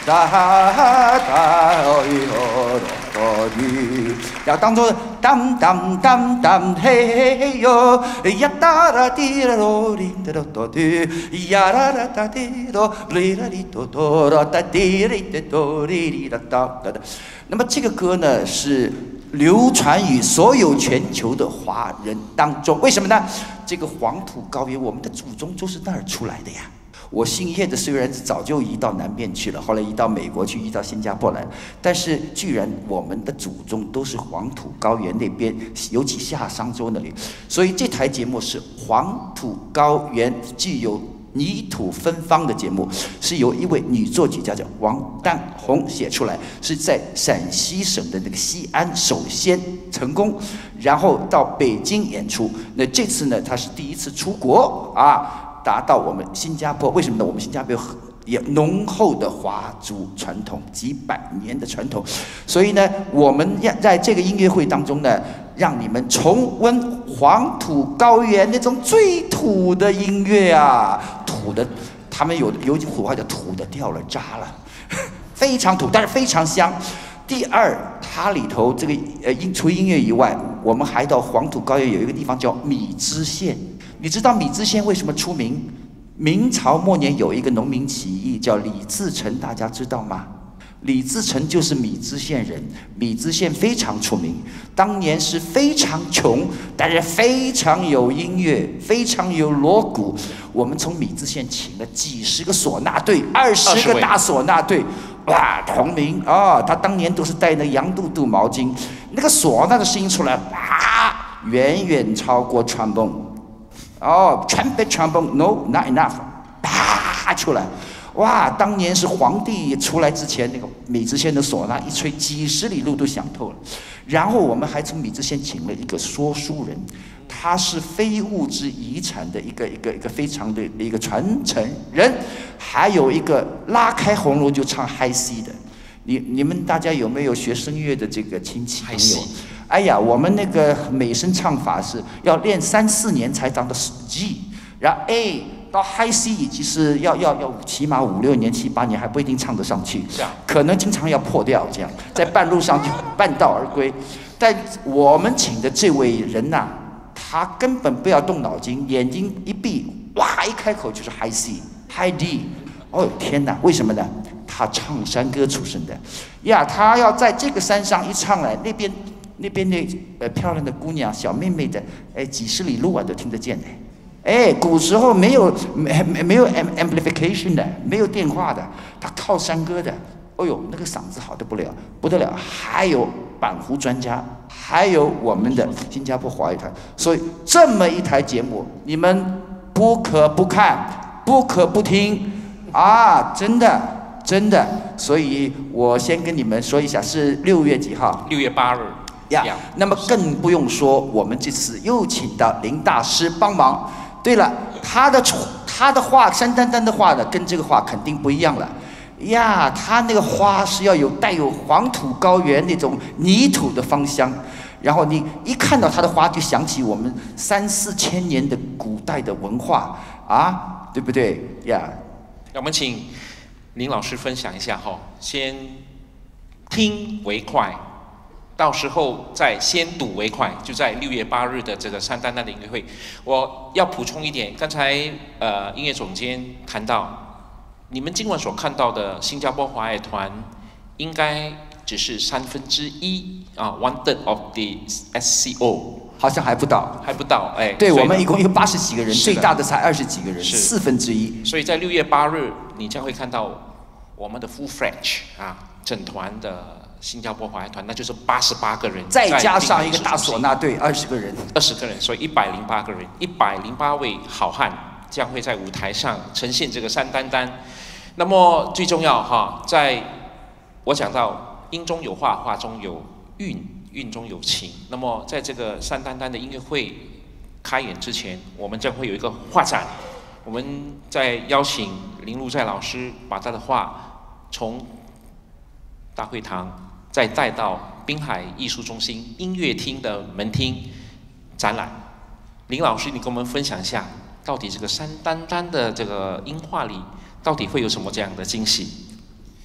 哒哒哦哟咯哩，然后当中当当当当嘿嘿嘿哟，呀哒啦滴啦咯哩哒啦哆滴，呀啦啦哒滴哆哩啦哩哆哆啦哒滴哩哒哆哩哩啦哒哒哒。那么这个歌呢是流传于所有全球的华人当中，为什么呢？这个黄土高原，我们的祖宗就是那儿出来的呀。我姓叶的虽然早就移到南边去了，后来移到美国去，移到新加坡来，但是居然我们的祖宗都是黄土高原那边，尤其下商州那里。所以这台节目是黄土高原具有泥土芬芳的节目，是由一位女作曲家叫王丹红写出来，是在陕西省的那个西安首先成功，然后到北京演出。那这次呢，她是第一次出国啊。达到我们新加坡，为什么呢？我们新加坡有也浓厚的华族传统，几百年的传统，所以呢，我们要在这个音乐会当中呢，让你们重温黄土高原那种最土的音乐啊，土的，他们有有句古话叫土的掉了渣了，非常土，但是非常香。第二，它里头这个呃音除音乐以外，我们还到黄土高原有一个地方叫米脂县。你知道米脂县为什么出名？明朝末年有一个农民起义叫李自成，大家知道吗？李自成就是米脂县人，米脂县非常出名。当年是非常穷，但是非常有音乐，非常有锣鼓。我们从米脂县请了几十个唢呐队，二十个大唢呐队。哇，同名啊、哦！他当年都是带那洋肚肚毛巾，那个唢呐的声音出来，哇，远远超过传蹦。哦 ，trumpet trombone no not enough， 啪出来，哇！当年是皇帝出来之前，那个米脂县的唢呐一吹，几十里路都响透了。然后我们还从米脂县请了一个说书人，他是非物质遗产的一个一个一个非常的一个传承人，还有一个拉开喉咙就唱嗨 C 的。你你们大家有没有学声乐的这个亲戚朋友？哎呀，我们那个美声唱法是要练三四年才当到 G， 然后 A 到 High C 以及是要要要起码五六年、七八年还不一定唱得上去，可能经常要破掉，这样在半路上就半道而归。但我们请的这位人呐、啊，他根本不要动脑筋，眼睛一闭，哇，一开口就是 High C、High D。哦天哪，为什么呢？他唱山歌出身的，呀，他要在这个山上一唱来，那边那边那呃漂亮的姑娘小妹妹的，哎，几十里路啊都听得见的，哎，古时候没有没没有 amplification 的，没有电话的，他靠山歌的，哦呦，那个嗓子好得不了不得了，还有板胡专家，还有我们的新加坡华语团，所以这么一台节目，你们不可不看，不可不听啊，真的。真的，所以我先跟你们说一下，是六月几号？ 六月八日呀。Yeah, 那么更不用说，我们这次又请到林大师帮忙。对了，他的他的画，山丹丹的画呢，跟这个画肯定不一样了。呀，他那个花是要有带有黄土高原那种泥土的芳香，然后你一看到他的花，就想起我们三四千年的古代的文化啊，对不对呀？ Yeah. 我们请。 林老师分享一下哈，先听为快，到时候再先睹为快，就在六月八日的这个山丹丹的音乐会。我要补充一点，刚才呃音乐总监谈到，你们今晚所看到的新加坡华乐团，应该只是三分之一啊 ，one third of the S C O。 好像还不到， 还不到，哎， 对我们一共有八十几个人，最大的才二十几个人，四分之一。 所以在六月八日，你将会看到我们的 full French 啊，整团的新加坡华乐团，那就是八十八个人， 再加上一个大唢呐队，二十个人， 二十个人，所以一百零八个人，一百零八位好汉将会在舞台上呈现这个山丹丹。那么最重要哈，在我讲到音中有画，画中有韵。 韵中有情。那么，在这个山丹丹的音乐会开演之前，我们将会有一个画展。我们在邀请林如在老师把他的画从大会堂再带到滨海艺术中心音乐厅的门厅展览。林老师，你跟我们分享一下，到底这个山丹丹的这个音画里，到底会有什么这样的惊喜？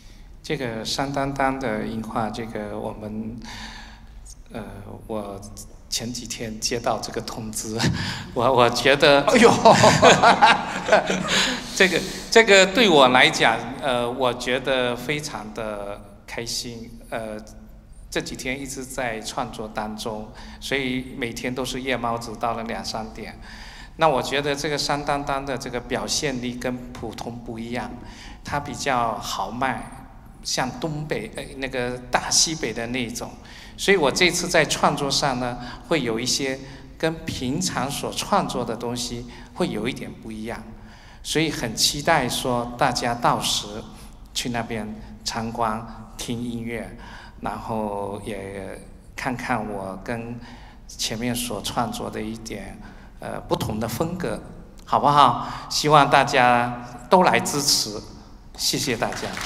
这个山丹丹的音画，这个我们，呃，我前几天接到这个通知，我我觉得，哎呦，这个这个对我来讲，呃，我觉得非常的开心，呃，这几天一直在创作当中，所以每天都是夜猫子到了两三点。那我觉得这个山丹丹的这个表现力跟普通不一样，它比较豪迈。像东北呃那个大西北的那种，所以我这次在创作上呢，会有一些跟平常所创作的东西会有一点不一样，所以很期待说大家到时去那边参观听音乐，然后也看看我跟前面所创作的一点呃不同的风格，好不好？希望大家都来支持，谢谢大家。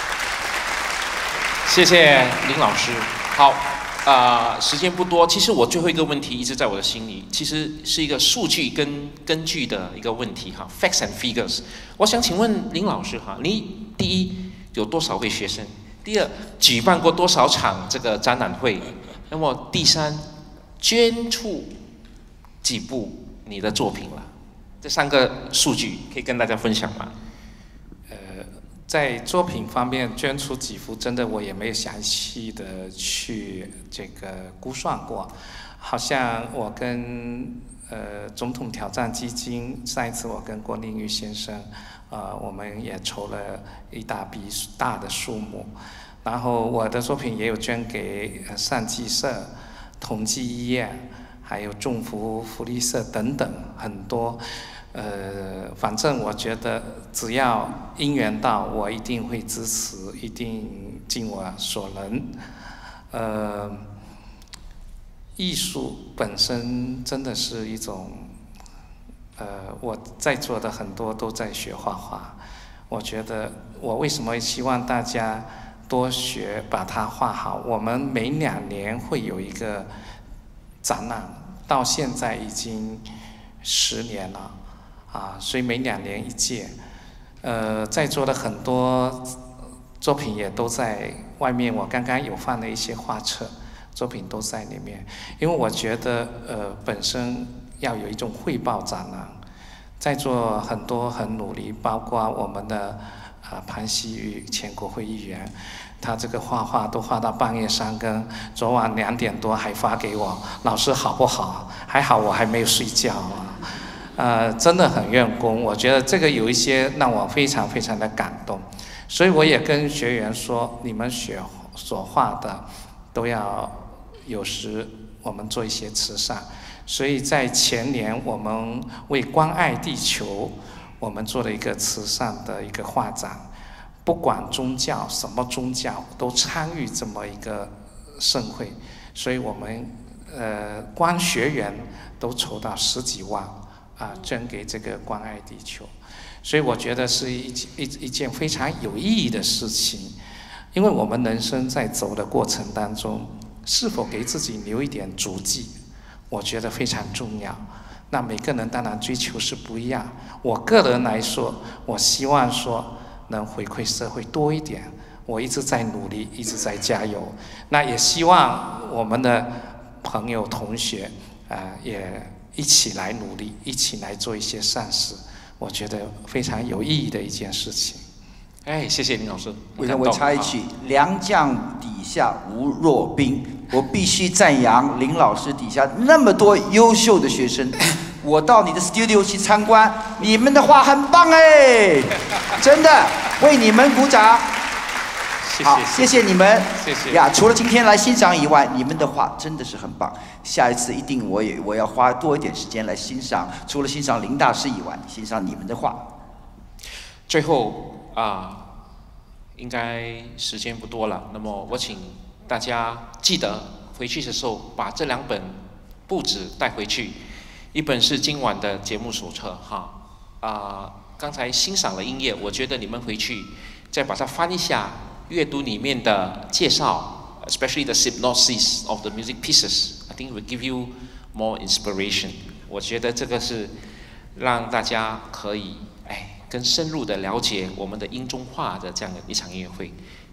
谢谢林老师。好，啊、呃，时间不多。其实我最后一个问题一直在我的心里，其实是一个数据跟根据的一个问题哈 ，facts and figures。我想请问林老师哈，你第一有多少位学生？第二，举办过多少场这个展览会？那么第三，捐出几部你的作品了？这三个数据可以跟大家分享吗？ 在作品方面捐出几幅，真的我也没有详细的去这个估算过。好像我跟呃总统挑战基金，上一次我跟郭令玉先生，呃我们也筹了一大笔大的数目。然后我的作品也有捐给善济社、同济医院，还有众福福利社等等很多。呃，反正我觉得只要因缘到，我一定会支持，一定尽我所能。呃，艺术本身真的是一种，呃，我在座的很多都在学画画，我觉得我为什么希望大家多学，把它画好？我们每两年会有一个展览，到现在已经十年了。啊，所以每两年一届，呃，在座的很多作品也都在外面。我刚刚有放了一些画册，作品都在里面。因为我觉得，呃，本身要有一种汇报展览。在座很多很努力，包括我们的啊潘希玉前国会议员，他这个画画都画到半夜三更，昨晚两点多还发给我，老师好不好？还好我还没有睡觉啊。呃，真的很用功，我觉得这个有一些让我非常非常的感动，所以我也跟学员说，你们学所画的都要有时我们做一些慈善，所以在前年我们为关爱地球，我们做了一个慈善的一个画展，不管宗教什么宗教都参与这么一个盛会，所以我们呃光学员都筹到十几万。啊，捐给这个关爱地球，所以我觉得是一一一件非常有意义的事情，因为我们人生在走的过程当中，是否给自己留一点足迹，我觉得非常重要。那每个人当然追求是不一样，我个人来说，我希望说能回馈社会多一点，我一直在努力，一直在加油。那也希望我们的朋友同学啊、呃、也。一起来努力，一起来做一些善事，我觉得非常有意义的一件事情。 哎，谢谢林老师。 我我插一句，良将底下无弱兵，我必须赞扬林老师底下那么多优秀的学生。我到你的 studio 去参观，你们的画很棒哎，真的为你们鼓掌。 谢谢好，谢谢你们。 谢谢呀，除了今天来欣赏以外，你们的画真的是很棒。下一次一定我也我要花多一点时间来欣赏，除了欣赏林大师以外，欣赏你们的画。 最后啊、呃，应该时间不多了，那么我请大家记得回去的时候把这两本布纸带回去，一本是今晚的节目手册哈啊、呃，刚才欣赏了音乐，我觉得你们回去再把它翻一下。阅读里面的介绍 ，especially the synopsis of the music pieces, I think will give you more inspiration. 我觉得这个是让大家可以哎更深入的了解我们的音中画的这样的一场音乐会。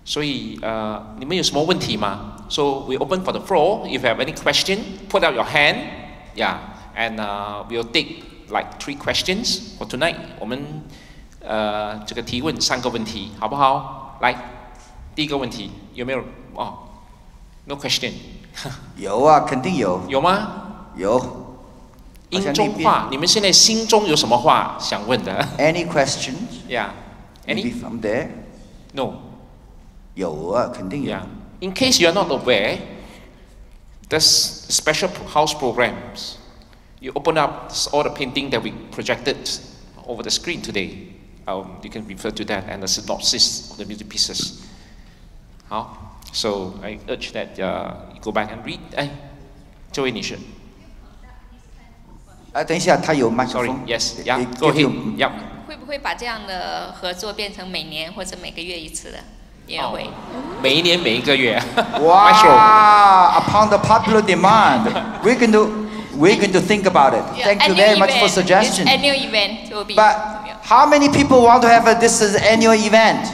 所以呃，你们有什么问题吗 ？So we open for the floor. If you have any question, put out your hand. Yeah, and uh, we'll take like three questions for tonight. 我们呃这个提问三个问题，好不好？来，第一个问题有没有？哦 ，No question 。 有啊，肯定有。 有吗？ 有。 音中话，你们现在心中有什么话想问的 ？Any questions? Yeah. Any? Maybe from there? No. 有啊，肯定有。 Yeah. In case you are not aware, there's special house programs. You open up all the painting that we projected over the screen today. Um, you can refer to that and the synopsis of the music pieces. 好 ，So I urge that uh, you go back and read. 哎，这位女士。 啊，等一下，他有麦克风。 Sorry. Yes. Yeah. Go ahead. Yeah. 会不会把这样的合作变成每年或者每个月一次的音乐会？ 每一年每一个月。 哇 ！Upon the popular demand, we're going to we're going to think about it. Yeah, Thank you very much for suggestion. Annual event will be. But how many people want to have a, this as annual event?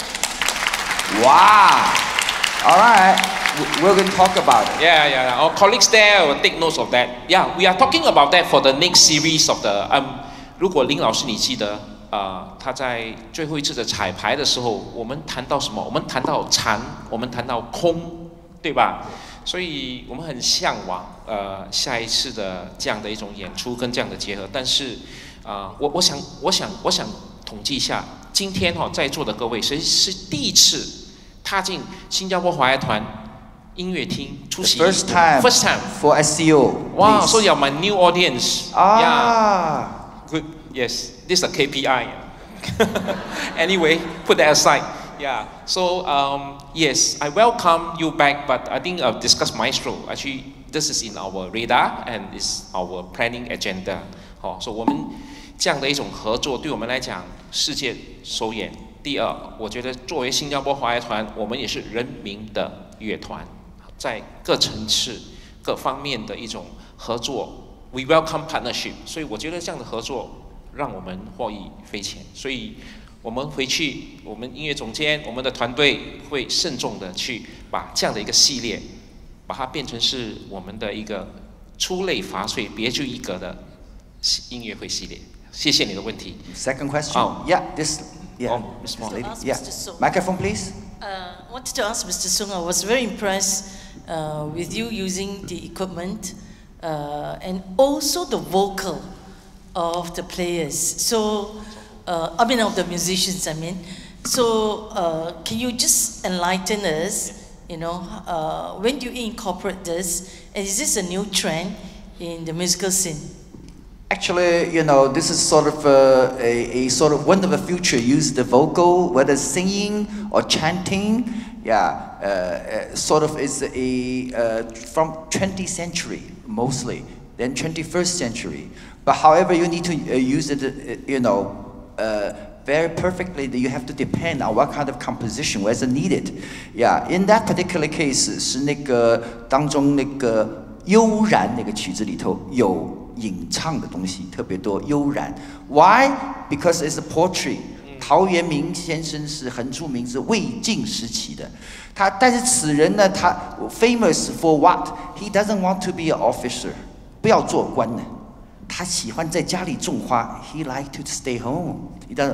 Wow! All right, we're going to talk about it. Yeah, yeah. Our colleagues there will take notes of that. Yeah, we are talking about that for the next series of the. Um, 如果林老师你记得，呃，他在最后一次的彩排的时候，我们谈到什么？我们谈到禅，我们谈到空，对吧？所以我们很向往呃下一次的这样的一种演出跟这样的结合。但是，啊、呃，我我想我想我想统计一下，今天哈、哦、在座的各位，谁是第一次踏进新加坡华乐团音乐厅出席 First time. First time for S C O. Wow, so you're my new audience. Ah. Yeah. Good. Yes. This is a K P I. Anyway, put that aside. Yeah. So um, yes, I welcome you back, but I think I've discussed Maestro. Actually, this is in our radar and is our planning agenda. 好、oh, ，so 我们这样的一种合作，对我们来讲，世界首演。第二，我觉得作为新加坡华乐团，我们也是人民的乐团，在各层次、各方面的一种合作 ，we welcome partnership。所以我觉得这样的合作让我们获益匪浅。所以我们回去，我们音乐总监、我们的团队会慎重的去把这样的一个系列，把它变成是我们的一个出类拔萃、别具一格的音乐会系列。谢谢你的问题。 Second question. Oh. Yeah, this. Yeah, oh, Miz Lady. Ask Yeah. Mister Song. Microphone, please. Uh, I wanted to ask Mister Sung, I was very impressed uh, with you using the equipment uh, and also the vocal of the players. So, uh, I mean, of the musicians, I mean. So, uh, can you just enlighten us, you know, uh, when do you incorporate this? And is this a new trend in the musical scene? Actually, you know, this is sort of a, a, a sort of one of the future use the vocal, whether singing or chanting. Yeah, uh, uh, sort of is a uh, from twentieth century mostly, then twenty-first century. But however, you need to uh, use it, uh, you know, uh, very perfectly. You have to depend on what kind of composition was needed. Yeah, in that particular case, 是那个当中那个悠然那个曲子里头有。吟唱的东西特别多，悠然。Why? Because it's a poetry. 陶渊明先生是很著名，是魏晋时期的。他，但是此人呢，他 famous for what? He doesn't want to be an officer. 不要做官呢，他喜欢在家里种花。He like to stay home. He doesn't.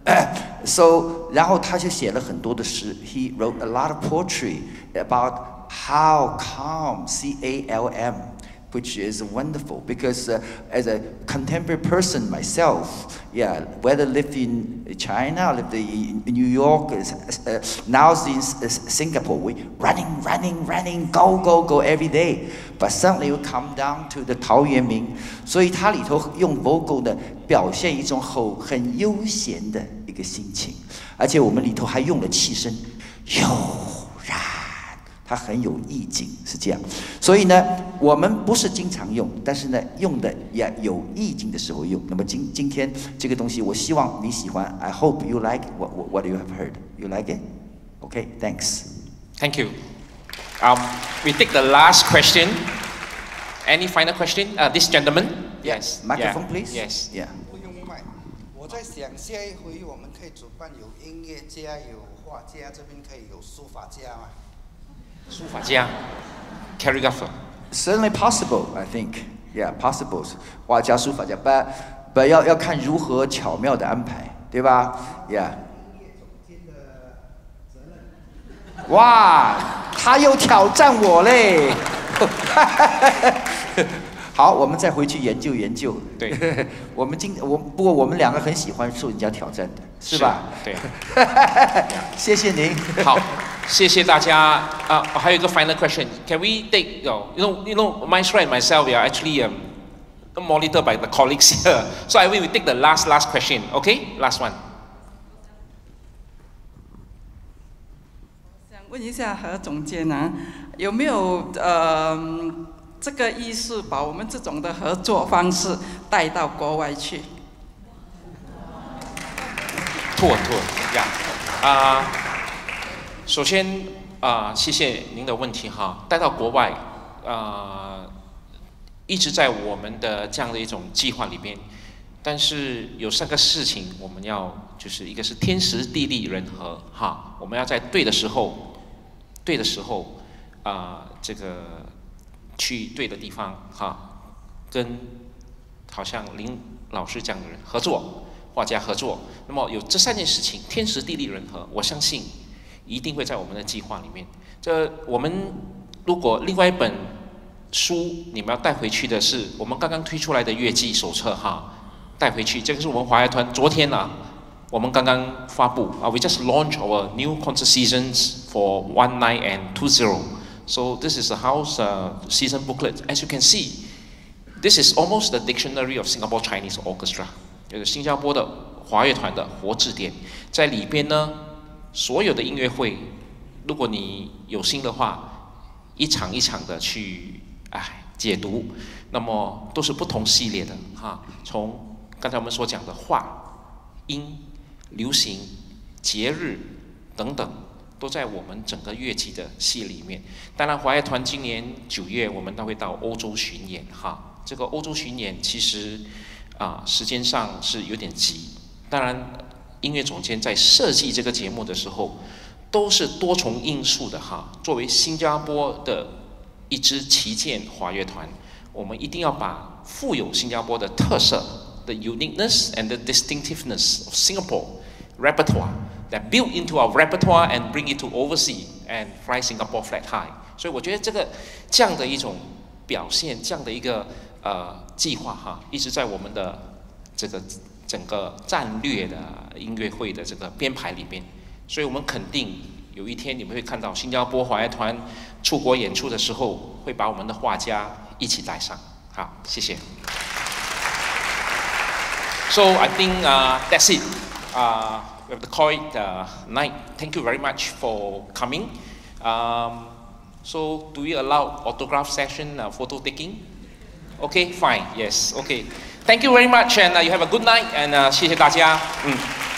So, 然后他就写了很多的诗。He wrote a lot of poetry about how calm, C A L M.Which is wonderful because uh, as a contemporary person myself, yeah, whether lived in China, lived in New York, uh, now in Singapore, we running, running, running, go, go, go every day. But suddenly we come down to the 陶渊明，所以它里头用 vocal 的表现一种很很悠闲的一个心情，而且我们里头还用了气声，悠然。它很有意境，是这样。所以呢，我们不是经常用，但是呢，用的也有意境的时候用。那么今今天这个东西，我希望你喜欢。I hope you like what what you have heard. You like it? Okay, thanks. Thank you. Um, we take the last question. Any final question? Uh, this gentleman. Yes. Microphone, yeah. please. Yes. Yeah. 在想下一回我们可以主办有音乐家、有画家，这边可以有书法家吗？ 书法家 ，calligrapher。 Certainly possible, I think. Yeah, possible. 画家、书法家，不不要要看如何巧妙的安排，对吧 ？Yeah. 哇，他又挑战我嘞！好，我们再回去研究研究。 对， 我们今我不过我们两个很喜欢受人家挑战的，是吧？ 是对。 谢谢您。 好，谢谢大家。啊、uh, 还有一个 final question. Can we take, you know, you know, you know, Maestro and myself, we are actually um, monitored by the colleagues here. So I will take the last, last question. Okay, last one. 想问一下何总监啊，有没有呃这个意思把我们这种的合作方式带到国外去？ 吐吐呀，啊，首先啊、呃，谢谢您的问题哈，带到国外啊、呃，一直在我们的这样的一种计划里边，但是有三个事情我们要，就是一个是天时地利人和哈，我们要在对的时候，对的时候啊、呃，这个去对的地方哈，跟好像林老师这样的人合作。画家合作，那么有这三件事情，天时地利人和，我相信一定会在我们的计划里面。这我们如果另外一本书你们要带回去的是我们刚刚推出来的月季手册哈，带回去，这个是我们华乐团昨天啊，我们刚刚发布啊 ，we just launched our new concert seasons for one nine and two zero. So this is a house uh, season booklet. As you can see, this is almost the dictionary of Singapore Chinese orchestra. 就是新加坡的华乐团的活字典，在里边呢，所有的音乐会，如果你有心的话，一场一场的去哎解读，那么都是不同系列的哈。从刚才我们所讲的画、音、流行、节日等等，都在我们整个乐季的系里面。当然，华乐团今年九月我们都会到欧洲巡演哈。这个欧洲巡演其实。啊，时间上是有点急。当然，音乐总监在设计这个节目的时候，都是多重因素的哈。作为新加坡的一支旗舰华乐团，我们一定要把富有新加坡的特色 ，the uniqueness and the distinctiveness of Singapore repertoire that built into our repertoire and bring it to overseas and fly Singapore flag high。所以我觉得这个这样的一种表现，这样的一个。呃，计划哈，一直在我们的这个整个战略的音乐会的这个编排里边，所以我们肯定有一天你们会看到新加坡华乐团出国演出的时候，会把我们的画家一起带上。好，谢谢。So I think uh, that's it. Uh, we have to call it uh, night. Thank you very much for coming. Um, so do we allow autograph session, uh, photo taking? Okay, fine. Yes. Okay. Thank you very much, and uh, you have a good night. And uh, 谢谢大家。嗯。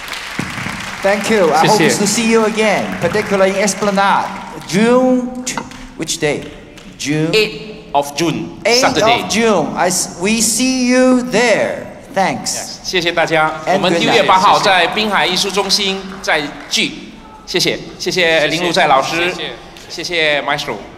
Thank you. I 谢 hope 谢 to see you again, particularly in Esplanade, June. Which day? June. eighth of June. eighth Saturday. of June. I s- we see you there. Thanks. Yes. 谢谢大家。 And 我们 good 六月 night. 八号在滨海艺术中心再聚。谢谢，谢谢林如在老师， 谢谢谢谢 Maestro。